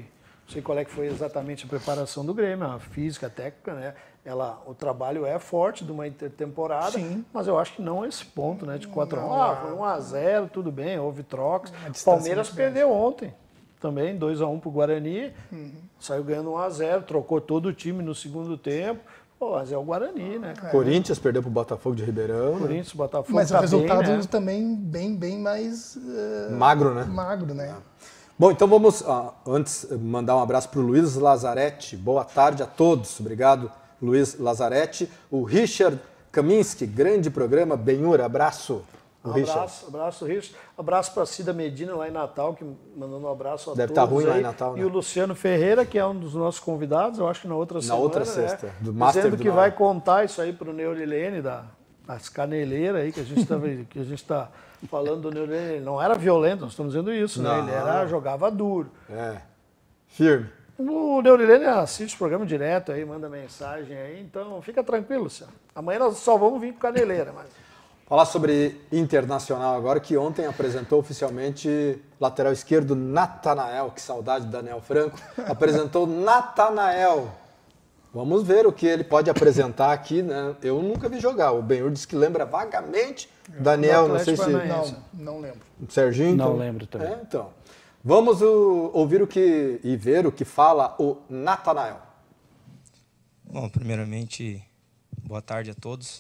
Não sei qual é que foi exatamente a preparação do Grêmio, a física, a técnica, né? O trabalho é forte de uma intertemporada, Sim. mas eu acho que não esse ponto, né? De 4-1, foi 1-0, tudo bem, houve trocas. distância Palmeiras muito perdeu ontem, também 2-1 para o Guarani, saiu ganhando 1-0, trocou todo o time no segundo tempo. Pô, mas é o Guarani, né? Corinthians perdeu para o Botafogo de Ribeirão. Corinthians, Botafogo. Mas tá o resultado bem, né? também bem mais Magro, né? magro, né? Bom, então vamos antes mandar um abraço para o Luiz Lazarete. Boa tarde a todos. Obrigado, Luiz Lazarete. O Richard Kaminski, grande programa. Benhur, abraço. Abraço, Richard. Abraço para a Cida Medina lá em Natal, que mandando um abraço a Deve todos. estar ruim aí. lá em Natal, né? E o Luciano Ferreira, que é um dos nossos convidados, eu acho que na outra semana. Na outra sexta, do Master dizendo do que Nord. vai contar isso aí para o Neurilene, das caneleiras aí, que a gente está falando do Neurilene. Ele não era violento, nós estamos dizendo isso, né? Ele jogava duro. Firme. O Neurilene assiste o programa direto aí, manda mensagem aí, então fica tranquilo, Luciano. Amanhã nós só vamos vir com caneleira, mas... Falar sobre Internacional agora, que ontem apresentou oficialmente lateral esquerdo Natanael, que saudade do Daniel Franco, apresentou Natanael. Vamos ver o que ele pode apresentar aqui, né? Eu nunca vi jogar, o Benhur disse que lembra vagamente, Daniel, não sei se... Não lembro. Serginho? Então... Não lembro também. Então, vamos ouvir e ver o que fala o Natanael. Bom, primeiramente, boa tarde a todos.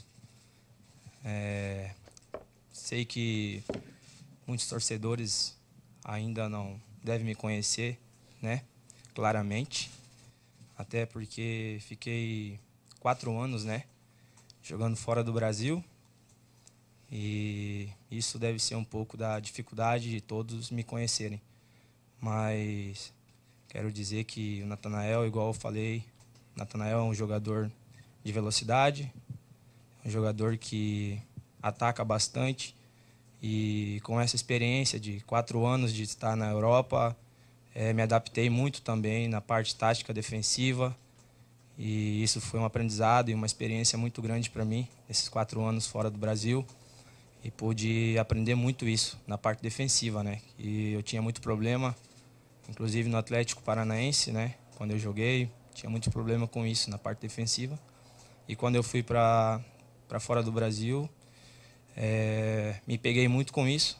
Sei que muitos torcedores ainda não devem me conhecer, né? Claramente. Até porque fiquei 4 anos, né? Jogando fora do Brasil. E isso deve ser um pouco da dificuldade de todos me conhecerem. Mas quero dizer que o Natanael, igual eu falei, o Natanael é um jogador de velocidade, um jogador que ataca bastante e com essa experiência de 4 anos de estar na Europa, me adaptei muito também na parte tática defensiva e isso foi um aprendizado e uma experiência muito grande para mim, esses 4 anos fora do Brasil, e pude aprender muito isso na parte defensiva, né? E eu tinha muito problema, inclusive no Atlético Paranaense, né? Quando eu joguei, tinha muito problema com isso na parte defensiva. E quando eu fui para fora do Brasil, me peguei muito com isso.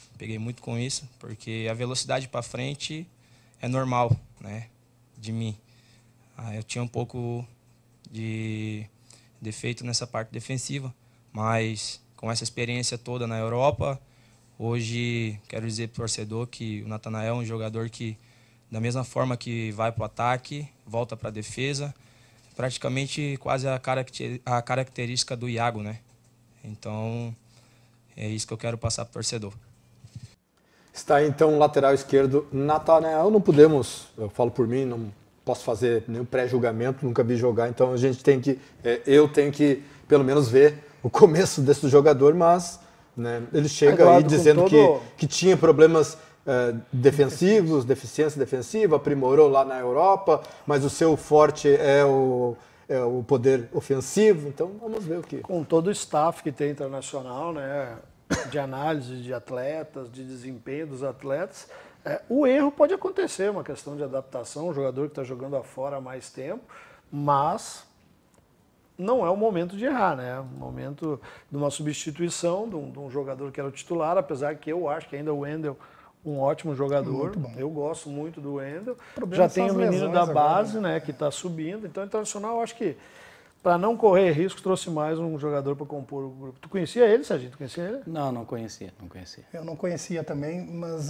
Porque a velocidade para frente é normal, né, de mim. Eu tinha um pouco de defeito nessa parte defensiva, mas com essa experiência toda na Europa, hoje quero dizer para o torcedor que o Natanael é um jogador que, da mesma forma que vai para o ataque, volta para a defesa, praticamente quase a característica do Iago, né? Então, é isso que eu quero passar para o torcedor. Está aí, então, o lateral esquerdo Natanael. Não podemos, eu falo por mim, não posso fazer nenhum pré-julgamento, nunca vi jogar, então a gente tem que, eu tenho que pelo menos ver o começo desse jogador, mas né, ele chega Eduardo, aí dizendo que tinha problemas defensivos, deficiência defensiva, aprimorou lá na Europa, mas o seu forte é o poder ofensivo, então vamos ver o que... Com todo o staff que tem internacional, né, de análise de atletas, de desempenho dos atletas, o erro pode acontecer, uma questão de adaptação, um jogador que está jogando afora há mais tempo, mas não é o momento de errar, né? O momento de uma substituição de um jogador que era o titular, apesar que eu acho que ainda o Wendel um ótimo jogador, eu gosto muito do Wendel. Já tem o menino da base, agora, né, que está subindo. Então, o Internacional, eu acho que, para não correr risco, trouxe mais um jogador para compor o grupo. Tu conhecia ele, Serginho? Tu conhecia ele? Não conhecia. Eu não conhecia também, mas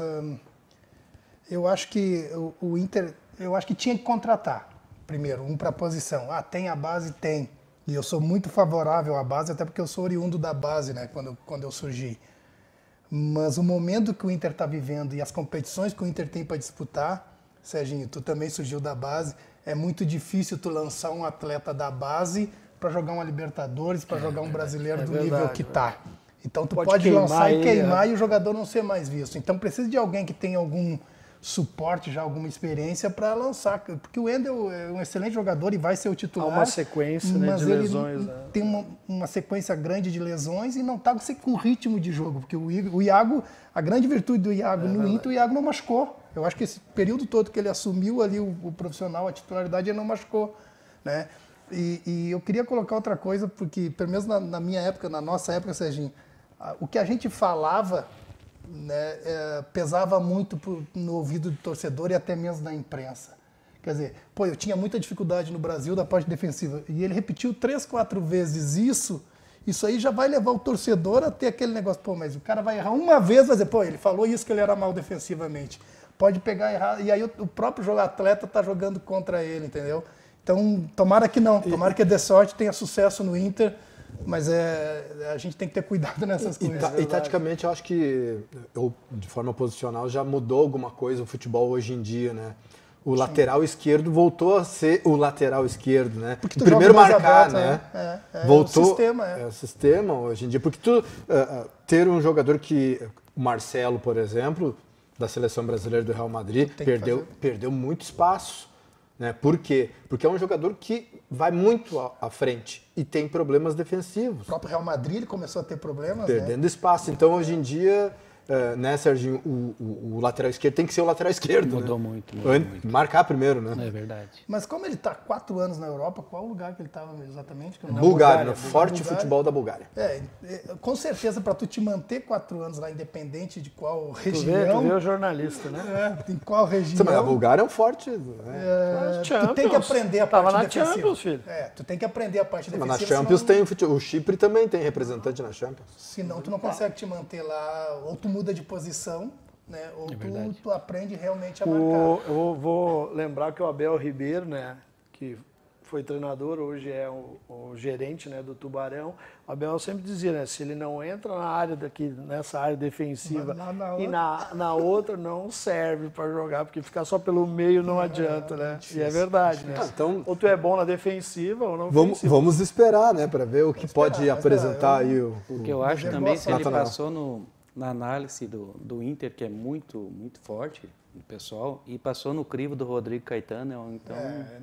eu acho que o Inter, eu acho que tinha que contratar, primeiro, um para a posição. Tem a base? Tem. E eu sou muito favorável à base, até porque eu sou oriundo da base, né, quando eu surgi. Mas o momento que o Inter está vivendo e as competições que o Inter tem para disputar, Serginho, tu também surgiu da base, é muito difícil tu lançar um atleta da base para jogar uma Libertadores, para jogar um brasileiro do nível que está. Então tu pode lançar e queimar e o jogador não ser mais visto. Então precisa de alguém que tenha algum suporte, já alguma experiência para lançar, porque o Wendel é um excelente jogador e vai ser o titular. Há uma sequência, né, de lesões. Né? Tem uma sequência grande de lesões e não está com ritmo de jogo, porque o Iago, a grande virtude do Iago no Inter, o Iago não machucou. Eu acho que esse período todo que ele assumiu ali o profissional, a titularidade, ele não machucou, né? E eu queria colocar outra coisa, porque pelo menos na minha época, na nossa época, Serginho, o que a gente falava, né, pesava muito no ouvido do torcedor e até mesmo da imprensa. Quer dizer, pô, eu tinha muita dificuldade no Brasil da parte defensiva. E ele repetiu 3, 4 vezes isso aí já vai levar o torcedor a ter aquele negócio, pô, mas o cara vai errar uma vez, vai dizer, pô, ele falou isso que ele era mal defensivamente. Pode pegar errado, e aí o próprio atleta tá jogando contra ele, entendeu? Então, tomara que não, tomara que dê sorte, tenha sucesso no Inter, mas a gente tem que ter cuidado nessas coisas. E taticamente, eu acho que, de forma posicional, já mudou alguma coisa o futebol hoje em dia, né? O lateral esquerdo voltou a ser o lateral esquerdo, né? Porque tu primeiro joga mais marcar, aberto, né? Voltou. O sistema, é o sistema hoje em dia. Porque ter um jogador que, o Marcelo, por exemplo, da seleção brasileira do Real Madrid, perdeu muito espaço. Né? Por quê? Porque é um jogador que vai muito à frente e tem problemas defensivos. O próprio Real Madrid ele começou a ter problemas, perdendo espaço. Então, hoje em dia, né, Serginho, o lateral esquerdo tem que ser o lateral esquerdo. Mudou né? muito. Marcar primeiro, né? É verdade. Mas como ele está 4 anos na Europa, qual lugar que ele estava exatamente? Bulgária, no forte futebol da Bulgária. Com certeza, para tu te manter 4 anos lá, independente de qual região... Tu vê o jornalista, né? Em qual região... Mas a Bulgária é um forte... tu tem que aprender a parte defensiva. Champions, filho. Tu tem que aprender a parte defensiva. Mas na Champions tem o Chipre também tem representante na Champions. Senão tu não consegue te manter lá, ou tu muda de posição, né? Ou tu aprende realmente a marcar. Eu vou lembrar que o Abel Ribeiro, né, que foi treinador, hoje é o gerente, né, do Tubarão. O Abel sempre dizia, né, se ele não entra na área nessa área defensiva e na outra não serve para jogar, porque ficar só pelo meio não adianta, né? E é verdade, né? Então, ou tu é bom na defensiva ou não ofensiva. Vamos esperar, né, para ver o que pode apresentar aí o que eu acho também que ele passou na análise do Inter, que é muito, muito forte, o pessoal, e passou no crivo do Rodrigo Caetano, então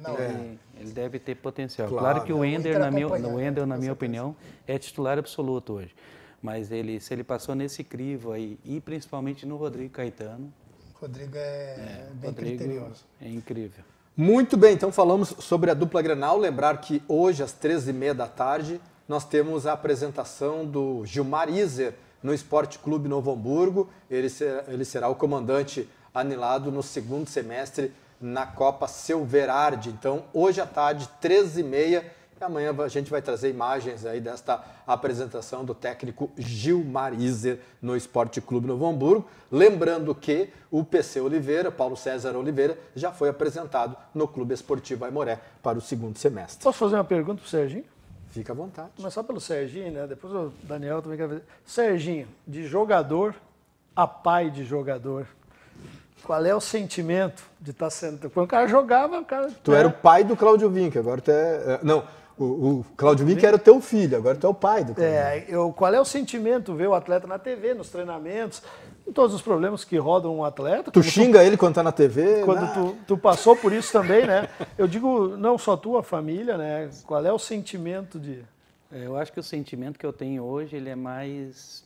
ele deve ter potencial. Claro que o Ender, na minha opinião, é titular absoluto hoje. Mas se ele passou nesse crivo aí, e principalmente no Rodrigo Caetano... Rodrigo bem criterioso. É incrível. Muito bem, então falamos sobre a dupla Grenal. Lembrar que hoje, às 13h30 da tarde, nós temos a apresentação do Gilmar Iser no Esporte Clube Novo Hamburgo. Ele será o comandante anilado no segundo semestre na Copa Silverard. Então, hoje à tarde, 13h30, e amanhã a gente vai trazer imagens aí desta apresentação do técnico Gilmar Iser no Esporte Clube Novo Hamburgo. Lembrando que o PC Oliveira, Paulo César Oliveira, já foi apresentado no Clube Esportivo Aimoré para o segundo semestre. Posso fazer uma pergunta para o Serginho? Fica à vontade. Começar pelo Serginho, né? Depois o Daniel também quer ver. Serginho, de jogador a pai de jogador, qual é o sentimento de estar sendo... Quando o cara jogava, o cara... Tu era o pai do Cláudio Vinck, agora tu é... Não, o Cláudio Vinck era o teu filho, agora tu é o pai do Cláudio. Qual é o sentimento ver o atleta na TV, nos treinamentos, em todos os problemas que rodam um atleta? Tu xinga ele quando tá na TV? Quando tu passou por isso também, né? Eu digo, não só tu, a família, né? Qual é o sentimento de... Eu acho que o sentimento que eu tenho hoje, ele é mais...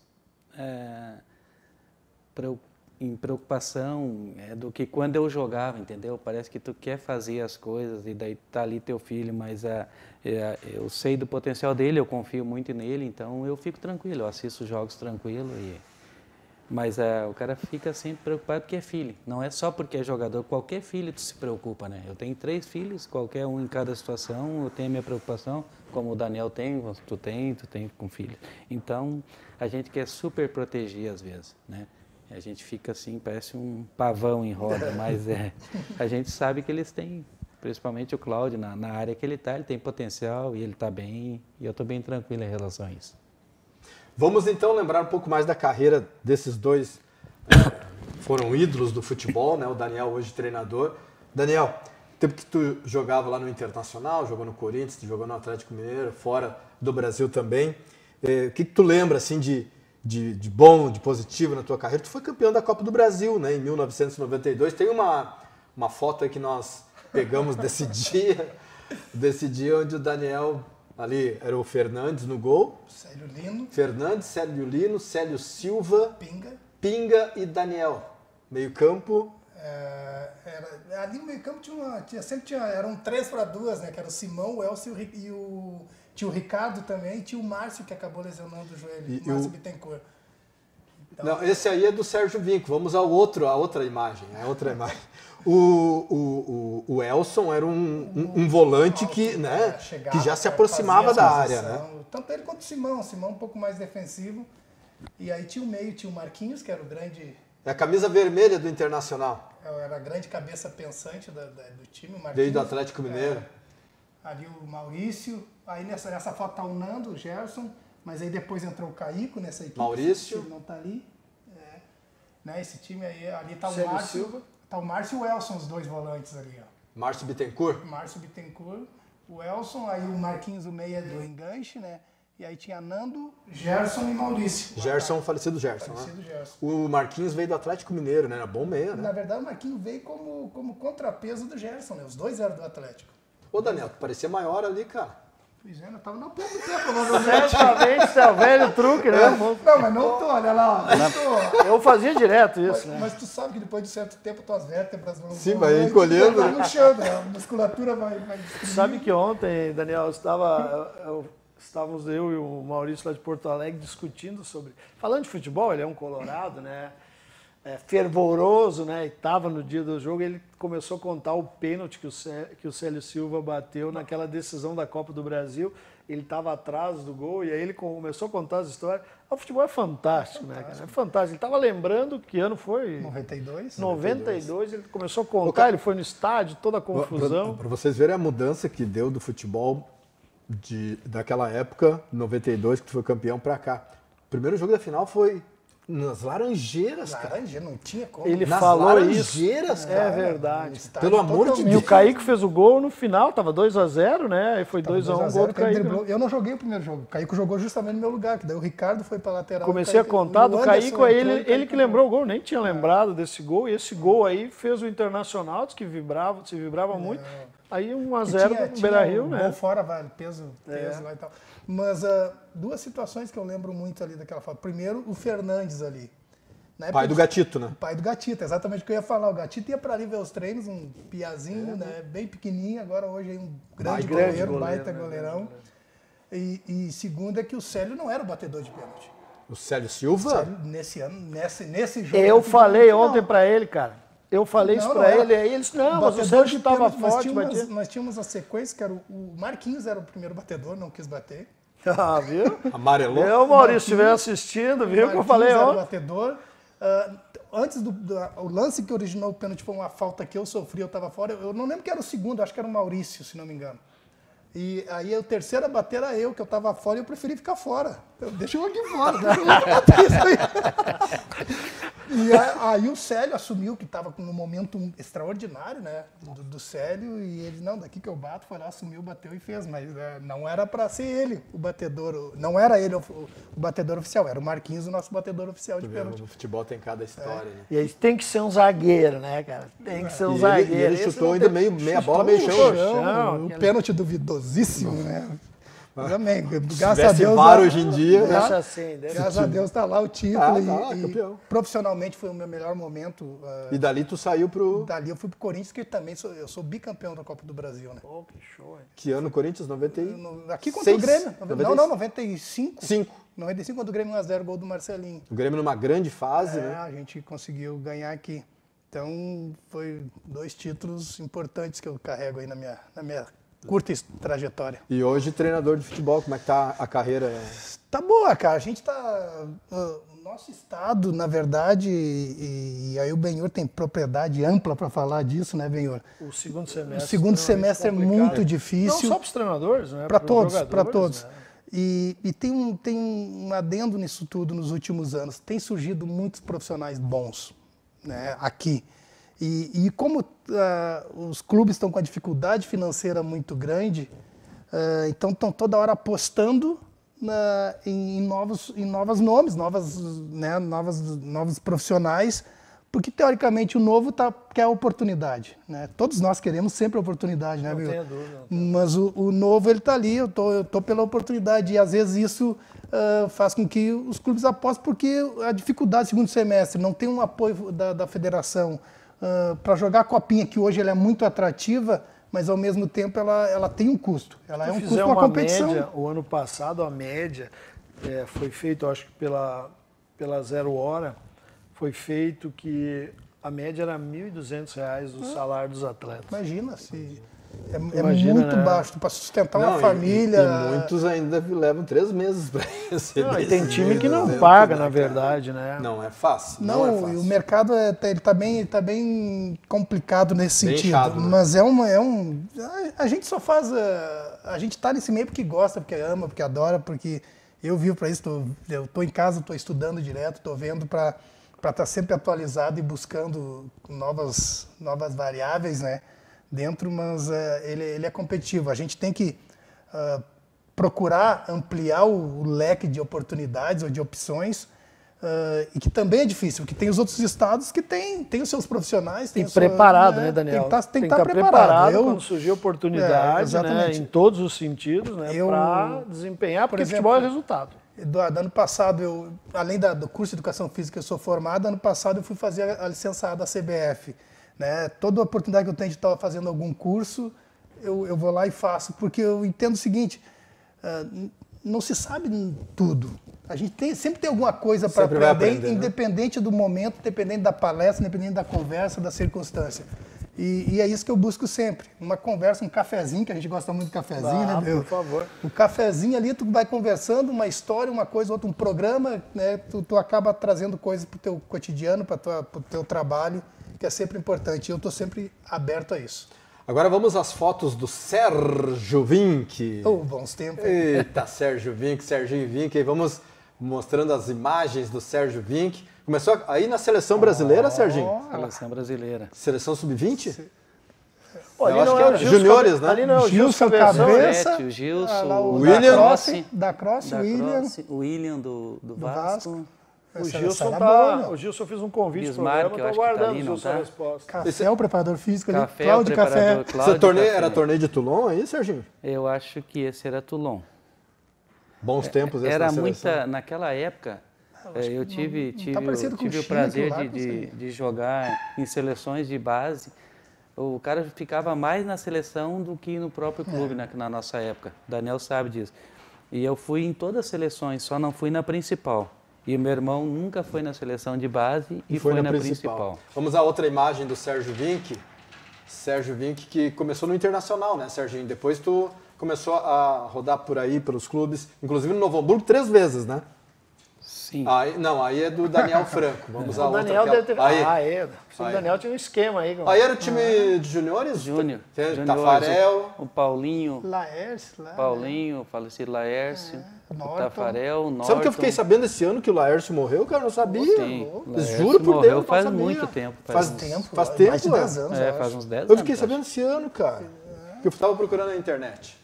em preocupação do que quando eu jogava, entendeu? Parece que tu quer fazer as coisas e daí tá ali teu filho, mas eu sei do potencial dele, eu confio muito nele, então eu fico tranquilo, eu assisto os jogos tranquilo. Mas o cara fica sempre preocupado porque é filho, não é só porque é jogador, qualquer filho tu se preocupa, né? Eu tenho 3 filhos, qualquer um em cada situação, eu tenho a minha preocupação, como o Daniel tem, tu tem com filho. Então, a gente quer super proteger às vezes, né? A gente fica assim, parece um pavão em roda, mas a gente sabe que eles têm, principalmente o Cláudio, na área que ele tem potencial e ele está bem, e eu estou bem tranquilo em relação a isso. Vamos então lembrar um pouco mais da carreira desses dois, foram ídolos do futebol, né? O Daniel hoje treinador. Daniel, tempo que tu jogava lá no Internacional, jogou no Corinthians, jogou no Atlético Mineiro, fora do Brasil também, o que tu lembra assim de bom, de positivo na tua carreira? Tu foi campeão da Copa do Brasil, né, em 1992. Tem uma foto aí que nós pegamos desse dia onde o Daniel, ali era o Fernandes no gol. Célio Lino. Fernandes, Célio Lino, Célio Silva, Pinga e Daniel. Meio campo. Ali no meio campo eram 3-2, né? Que era o Simão, o Elcio tinha o Ricardo também, e tinha o Márcio, que acabou lesionando o joelho, Márcio Bittencourt. Então, não, esse aí é do Sérgio Vinco. Vamos a outra imagem. O Elson era um volante que já se aproximava da área, né? Tanto ele quanto o Simão. O Simão um pouco mais defensivo. E aí tinha o meio, tinha o Marquinhos, que era o grande... É a camisa vermelha do Internacional. Era a grande cabeça pensante do time. O Marquinhos, veio do Atlético Mineiro. Ali o Maurício. Aí nessa foto tá o Nando, o Gerson. Mas aí depois entrou o Caico nessa equipe. Maurício. Ele não tá ali. Né, esse time aí, ali tá o Márcio. Silva. Tá o Márcio e o Elson, os dois volantes ali, ó. Márcio Bittencourt? Márcio Bittencourt, o Elson, aí o Marquinhos, o meia do enganche, né? E aí tinha Nando, Gerson e Maurício. Falecido Gerson. Gerson. O Marquinhos veio do Atlético Mineiro, né? Era bom meia, né? Na verdade, o Marquinhos veio como contrapeso do Gerson, né? Os dois eram do Atlético. Ô, Daniel, tu parecia maior ali, cara. Pois é, eu tava na ponta do tempo, provavelmente. Certamente, é o velho truque, né? Não, mas não tô, olha lá, ó. Não tô. Eu fazia direto isso, né? Mas tu sabe que depois de certo tempo tuas vértebras vão... Sim, vai encolhendo. Vai murchando, a musculatura vai Sabe que ontem, Daniel, estávamos eu e o Maurício lá de Porto Alegre discutindo sobre... Falando de futebol, ele é um colorado, né? Fervoroso, né? E estava no dia do jogo, ele começou a contar o pênalti que o Célio Silva bateu naquela decisão da Copa do Brasil. Ele estava atrás do gol e aí ele começou a contar as histórias. O futebol é fantástico, né, cara? É fantástico. Ele estava lembrando que ano foi... 92? 92, ele começou a contar, ele foi no estádio, toda a confusão. Para vocês verem a mudança que deu do futebol daquela época, 92, que tu foi campeão, para cá. O primeiro jogo da final foi... Nas Laranjeiras, cara. Laranjeiras, não tinha como. Ele Nas falou Laranjeiras, isso. cara. É verdade. Pelo amor de Deus. E o Caico fez o gol no final, tava 2-0, né? E foi 2-1 gol do Caico. Eu não joguei o primeiro jogo. O Caico jogou justamente no meu lugar, que daí o Ricardo foi pra lateral. Comecei a contar do Caico, aí ele que lembrou o gol, nem tinha lembrado desse gol. E esse gol aí fez o Internacional, que se vibrava muito. Aí 1-0 no Beira-Rio, né? Gol fora, vale, peso lá e tal. Mas duas situações que eu lembro muito ali daquela foto. Primeiro, o Fernandes ali. Pai do Gatito, né? Pai do Gatito, exatamente o que eu ia falar. O Gatito ia para ali ver os treinos, um piazinho, né? Bem pequenininho, agora hoje é um grande goleiro, baita goleirão. E segundo é que o Célio não era o batedor de pênalti. O Célio Silva? Nesse ano, nesse jogo. Eu falei ontem para ele, cara. Eu falei isso pra ele, aí ele disse, não, mas o Sérgio estava forte. Nós tínhamos a sequência, que era o Marquinhos era o primeiro batedor, não quis bater. Ah, viu? Amarelou? Eu, Maurício, estiver assistindo, viu que eu falei ontem? ontem? Batedor. Antes o lance que originou o pênalti foi uma falta que eu sofri, eu estava fora. Eu não lembro que era o segundo, acho que era o Maurício, se não me engano. E aí o terceiro a bater era eu, que eu estava fora e eu preferi ficar fora. Deixa eu aqui fora, deixa eu bater isso aí. E aí o Célio assumiu que estava num momento extraordinário, né, do Célio, e ele, não, daqui que eu bato, foi lá, assumiu, bateu e fez, mas não era para ser ele o batedor, não era ele o batedor oficial, era o Marquinhos o nosso batedor oficial de pênalti. No futebol tem cada história, né? E aí tem que ser um zagueiro, né, cara? Tem que ser um zagueiro. E ele chutou ainda meia bola, meio chão. O pênalti duvidosíssimo, né? Também, graças a Deus. VAR hoje em dia. Deixa assim, graças a Deus está lá o título. Campeão. Profissionalmente foi o meu melhor momento. E dali tu saiu pro... Dali eu fui pro Corinthians, que também eu sou bicampeão da Copa do Brasil, né? Pô, que show, hein? Que ano, Corinthians? 90 Aqui contra o Grêmio. 96? Não, 95. 5. 95 contra o Grêmio, 1-0, gol do Marcelinho. O Grêmio numa grande fase, né? A gente conseguiu ganhar aqui. Então, foi 2 títulos importantes que eu carrego aí na minha curta trajetória. E hoje, treinador de futebol, como é que tá a carreira? Tá boa, cara. A gente tá... nosso estado, na verdade, e aí o Benhor tem propriedade ampla para falar disso, né, Benhor? O segundo semestre. O segundo semestre é muito difícil. Não só para os treinadores, né? Para todos, para todos. Né? E tem um adendo nisso tudo nos últimos anos. Tem surgido muitos profissionais bons, né, aqui. E como os clubes estão com a dificuldade financeira muito grande, então estão toda hora apostando em novos nomes, novos profissionais, porque teoricamente o novo quer oportunidade, né? Todos nós queremos sempre oportunidade, né, não tenho dúvida. Mas o novo ele está ali, eu tô pela oportunidade, e às vezes isso faz com que os clubes apostem, porque a dificuldade do segundo semestre, não tem um apoio da federação, para jogar a copinha, que hoje ela é muito atrativa, mas ao mesmo tempo ela tem um custo. Ela é um custo uma competição. Média, o ano passado a média foi feito, acho que pela 0 Hora, foi feito que a média era R$ 1.200 o salário dos atletas. Imagina, se é Imagina, muito né? baixo para sustentar uma família. E muitos ainda levam 3 meses para receber. Não, e tem time que não 1.200, paga, né, na cara? verdade, né? Não é fácil. Não, é fácil. o mercado ele tá bem complicado nesse Bem sentido. inchado, né? Mas a gente só faz, a gente tá nesse meio porque gosta, porque ama, porque adora, porque eu vivo para isso. Eu tô em casa, tô estudando direto, tô vendo para estar sempre atualizado e buscando novas variáveis, né? Dentro, mas ele é competitivo. A gente tem que procurar ampliar o leque de oportunidades ou de opções, e que também é difícil, porque tem os outros estados que têm os seus profissionais. Tem preparado, né, Daniel? Tem que estar estar preparado. quando surgir oportunidade, né, em todos os sentidos, né, para desempenhar, porque futebol é resultado. Do ano passado, além do curso de Educação Física, eu sou formado, ano passado eu fui fazer a licenciada da CBF. Né? Toda oportunidade que eu tenho de estar fazendo algum curso, eu vou lá e faço, porque eu entendo o seguinte, não se sabe tudo. A gente sempre tem alguma coisa para aprender, independente do momento, independente da palestra, independente da conversa, da circunstância. E é isso que eu busco sempre. Uma conversa, um cafezinho, que a gente gosta muito de cafezinho, né, meu? Por favor. Um cafezinho ali, tu vai conversando, uma história, uma coisa, outra, um programa, né? Tu acaba trazendo coisas para o teu cotidiano, para o teu trabalho, que é sempre importante. Eu estou sempre aberto a isso. Agora vamos às fotos do Sérgio Vinck. Bons tempos. Eita, Sérgio Vinck, Serginho Vinck. E vamos mostrando as imagens do Sérgio Vinck. Começou aí na Seleção Brasileira, Serginho? Seleção brasileira. Seleção Sub-20? Ali acho não que é era juniores, né? Ali não é o Gilson Cabeça. O Gilson, o William. Da Cross, o William do Vasco. O Gilson fez um convite para o programa, eu acho estou que tá aguardando ali, não sua tá? resposta. Café, o preparador físico ali. Café, Cláudio o preparador Café. Cláudio Esse Café. era torneio de Toulon aí, Serginho? Eu acho que esse era Toulon. Bons tempos esse Era na seleção. muita, naquela época, eu tive com o prazer de jogar em seleções de base. O cara ficava mais na seleção do que no próprio clube na nossa época. O Daniel sabe disso. E eu fui em todas as seleções, só não fui na principal. E o meu irmão nunca foi na seleção de base e foi na principal. Vamos à outra imagem do Sérgio Vinck. Sérgio Vinck que começou no Internacional, né, Serginho? Depois tu começou a rodar por aí, pelos clubes, inclusive no Novo Hamburgo 3 vezes, né? Sim. Aí é do Daniel Franco. Vamos à O outra. Daniel deve ter... Aí. O Daniel tinha um esquema aí. Aí era o time de juniores? Júnior. Tafarel. O Paulinho. Laércio. Paulinho, falecido Laércio. O Norton. Tafarel, Norton. Sabe que eu fiquei sabendo esse ano que o Laércio morreu, cara? Eu não sabia. Sim, Juro por morreu Deus, não faz sabia. muito tempo. Faz Mais tempo, de 10 anos, eu faz acho. uns 10 anos. Eu fiquei sabendo esse ano, cara. Que eu estava procurando na internet.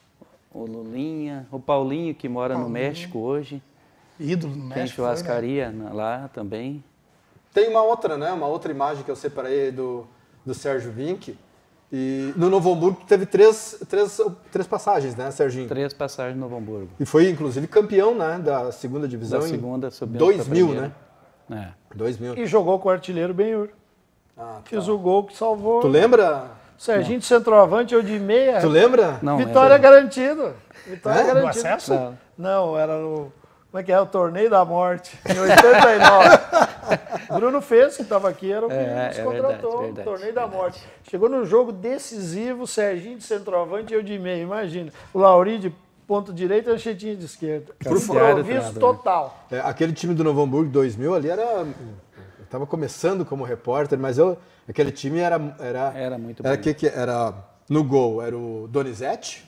O Lulinha, o Paulinho, que mora no México hoje. Ídolo no Tem México. churrascaria lá também. Tem uma outra, né? Uma outra imagem que eu separei do Sérgio Vinck. E no Novo Hamburgo teve três passagens, né, Serginho? 3 passagens no Novo Hamburgo. E foi, inclusive, campeão, né, da segunda divisão Da segunda, em subindo 2000, pra né? primeira. 2000. E jogou com o artilheiro Benhur. Ah, tá. Fiz o gol que salvou. Tu lembra? Serginho de centroavante, eu de meia. Tu lembra? Não, Vitória garantida. Vitória É? garantida. Do acesso? Não, era no... Como é que é? O Torneio da Morte, em 89. Bruno Fez, que estava aqui, era o que nos contratou. verdade, Torneio da Morte. Chegou num jogo decisivo, Serginho de centroavante e eu de meio, imagina. O Lauri de ponto direito e a Chetinha de esquerda. Improviso total. Aquele time do Novo Hamburgo 2000 ali era... Eu estava começando como repórter, mas aquele time era muito bom. Era no gol, era o Donizete.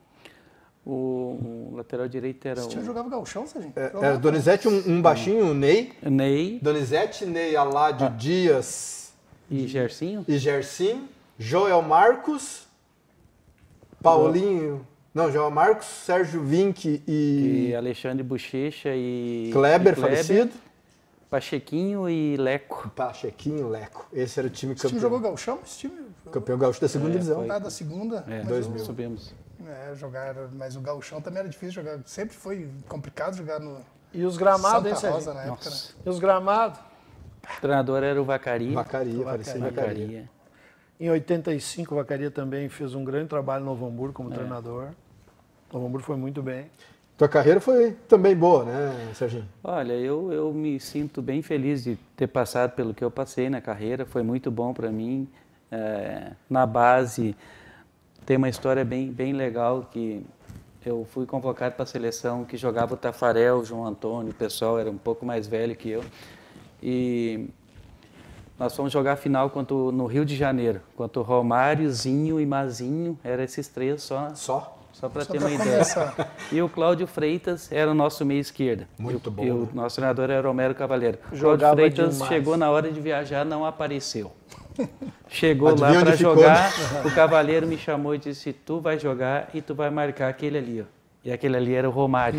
O lateral direito era Esse time jogava gauchão, Serginho? Era o Donizete, um baixinho, o Ney. Ney Donizete, Ney, Aládio, Dias e Gercinho. e Gersim. Joel Marcos, Paulinho... Não, Joel Marcos, Sérgio Vinck E Alexandre Bochecha e... Kleber, falecido. Pachequinho e Leco. Pachequinho, Leco. Esse era o time Esse time campeão. jogou gauchão? Esse time Campeão gaúcho da segunda divisão. da segunda? É, 2000. Subimos. Mas o gauchão também era difícil jogar. Sempre foi complicado jogar no E os gramados, hein, Santa Serginho? Rosa na época, né? E os gramados? O treinador era o Vacaria. Vacaria. Em 85, o Vacaria também fez um grande trabalho no Novo Hamburgo como treinador. O Novo Hamburgo foi muito bem. Tua carreira foi também boa, né, Serginho? Olha, eu me sinto bem feliz de ter passado pelo que eu passei na carreira, foi muito bom para mim. Na base, tem uma história bem legal que eu fui convocado para a seleção que jogava o Tafarel, o João Antônio, o pessoal era um pouco mais velho que eu. E nós fomos jogar a final no Rio de Janeiro, contra o Romário, Zinho e Mazinho, eram esses três só? Só para ter uma ideia. E o Cláudio Freitas era o nosso meio esquerda. Muito bom. E o nosso treinador era o Romero Cavaleiro. O Cláudio Jogava Freitas demais. chegou na hora de viajar, não apareceu. Chegou Adivinha lá onde para ficou, jogar, o Cavaleiro me chamou e disse, tu vai jogar e tu vai marcar aquele ali, ó. E aquele ali era o Romário.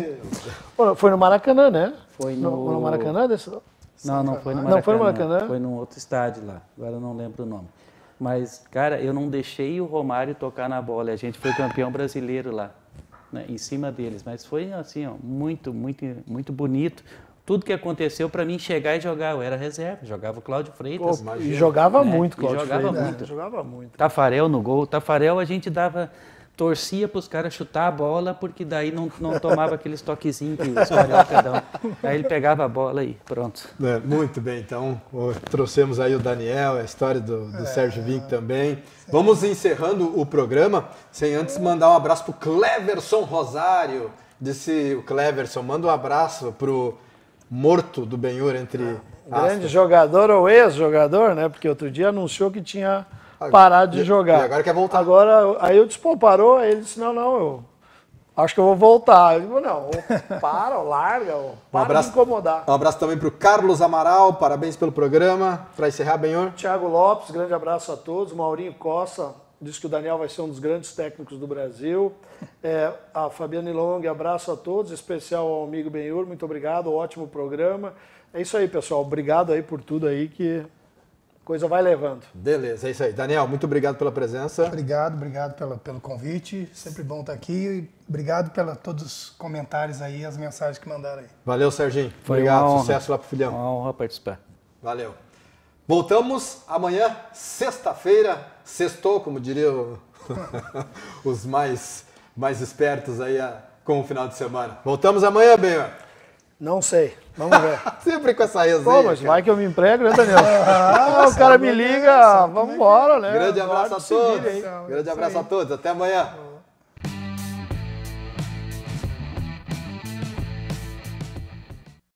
Foi no Maracanã, né? Foi no Maracanã? Não foi no Maracanã. Não foi no Maracanã? Foi num outro estádio lá, agora eu não lembro o nome. Mas, cara, eu não deixei o Romário tocar na bola. A gente foi campeão brasileiro lá, né, em cima deles. Mas foi assim, ó, muito bonito. Tudo que aconteceu para mim chegar e jogar. Eu era reserva, jogava o Cláudio Freitas. E jogava né, muito, e Cláudio jogava Freitas. muito. Jogava muito. Tafarel no gol. Tafarel a gente torcia para os caras chutar a bola, porque daí não tomava aqueles toquezinhos que os carioca dão. Aí ele pegava a bola e pronto. Muito bem, então trouxemos aí o Daniel, a história do Sérgio Vink também. Vamos encerrando o programa, sem antes mandar um abraço pro Cleverson Rosário. Disse o Cleverson, manda um abraço pro morto do Benhur entre Grande jogador ou ex-jogador, né? Porque outro dia anunciou que tinha parado de jogar. E agora quer voltar. Aí eu disse, pô, parou? Aí ele disse, não, eu acho que eu vou voltar. Eu digo, não, larga, para de incomodar. Um abraço também para o Carlos Amaral, parabéns pelo programa. Para encerrar, Benhur. Thiago Lopes, grande abraço a todos. Maurinho Costa, diz que o Daniel vai ser um dos grandes técnicos do Brasil. A Fabiane Long, abraço a todos, especial ao amigo Benhur, muito obrigado, ótimo programa. É isso aí, pessoal, obrigado aí por tudo aí que coisa vai levando. Beleza, é isso aí. Daniel, muito obrigado pela presença. Obrigado pelo convite. Sempre bom estar aqui. E obrigado por todos os comentários aí, as mensagens que mandaram aí. Valeu, Serginho. Foi obrigado, uma honra. Sucesso lá pro filhão. Uma honra participar. Valeu. Voltamos amanhã, sexta-feira. Sextou, como diriam os mais espertos aí com o final de semana. Voltamos amanhã, Benhur. Não sei, vamos ver. Sempre com essa resenha. Pô, mas vai que eu me emprego, né, Daniel? O cara me liga, vamos embora, né? Grande abraço a todos. Seguir, hein? Grande abraço a todos. Até amanhã.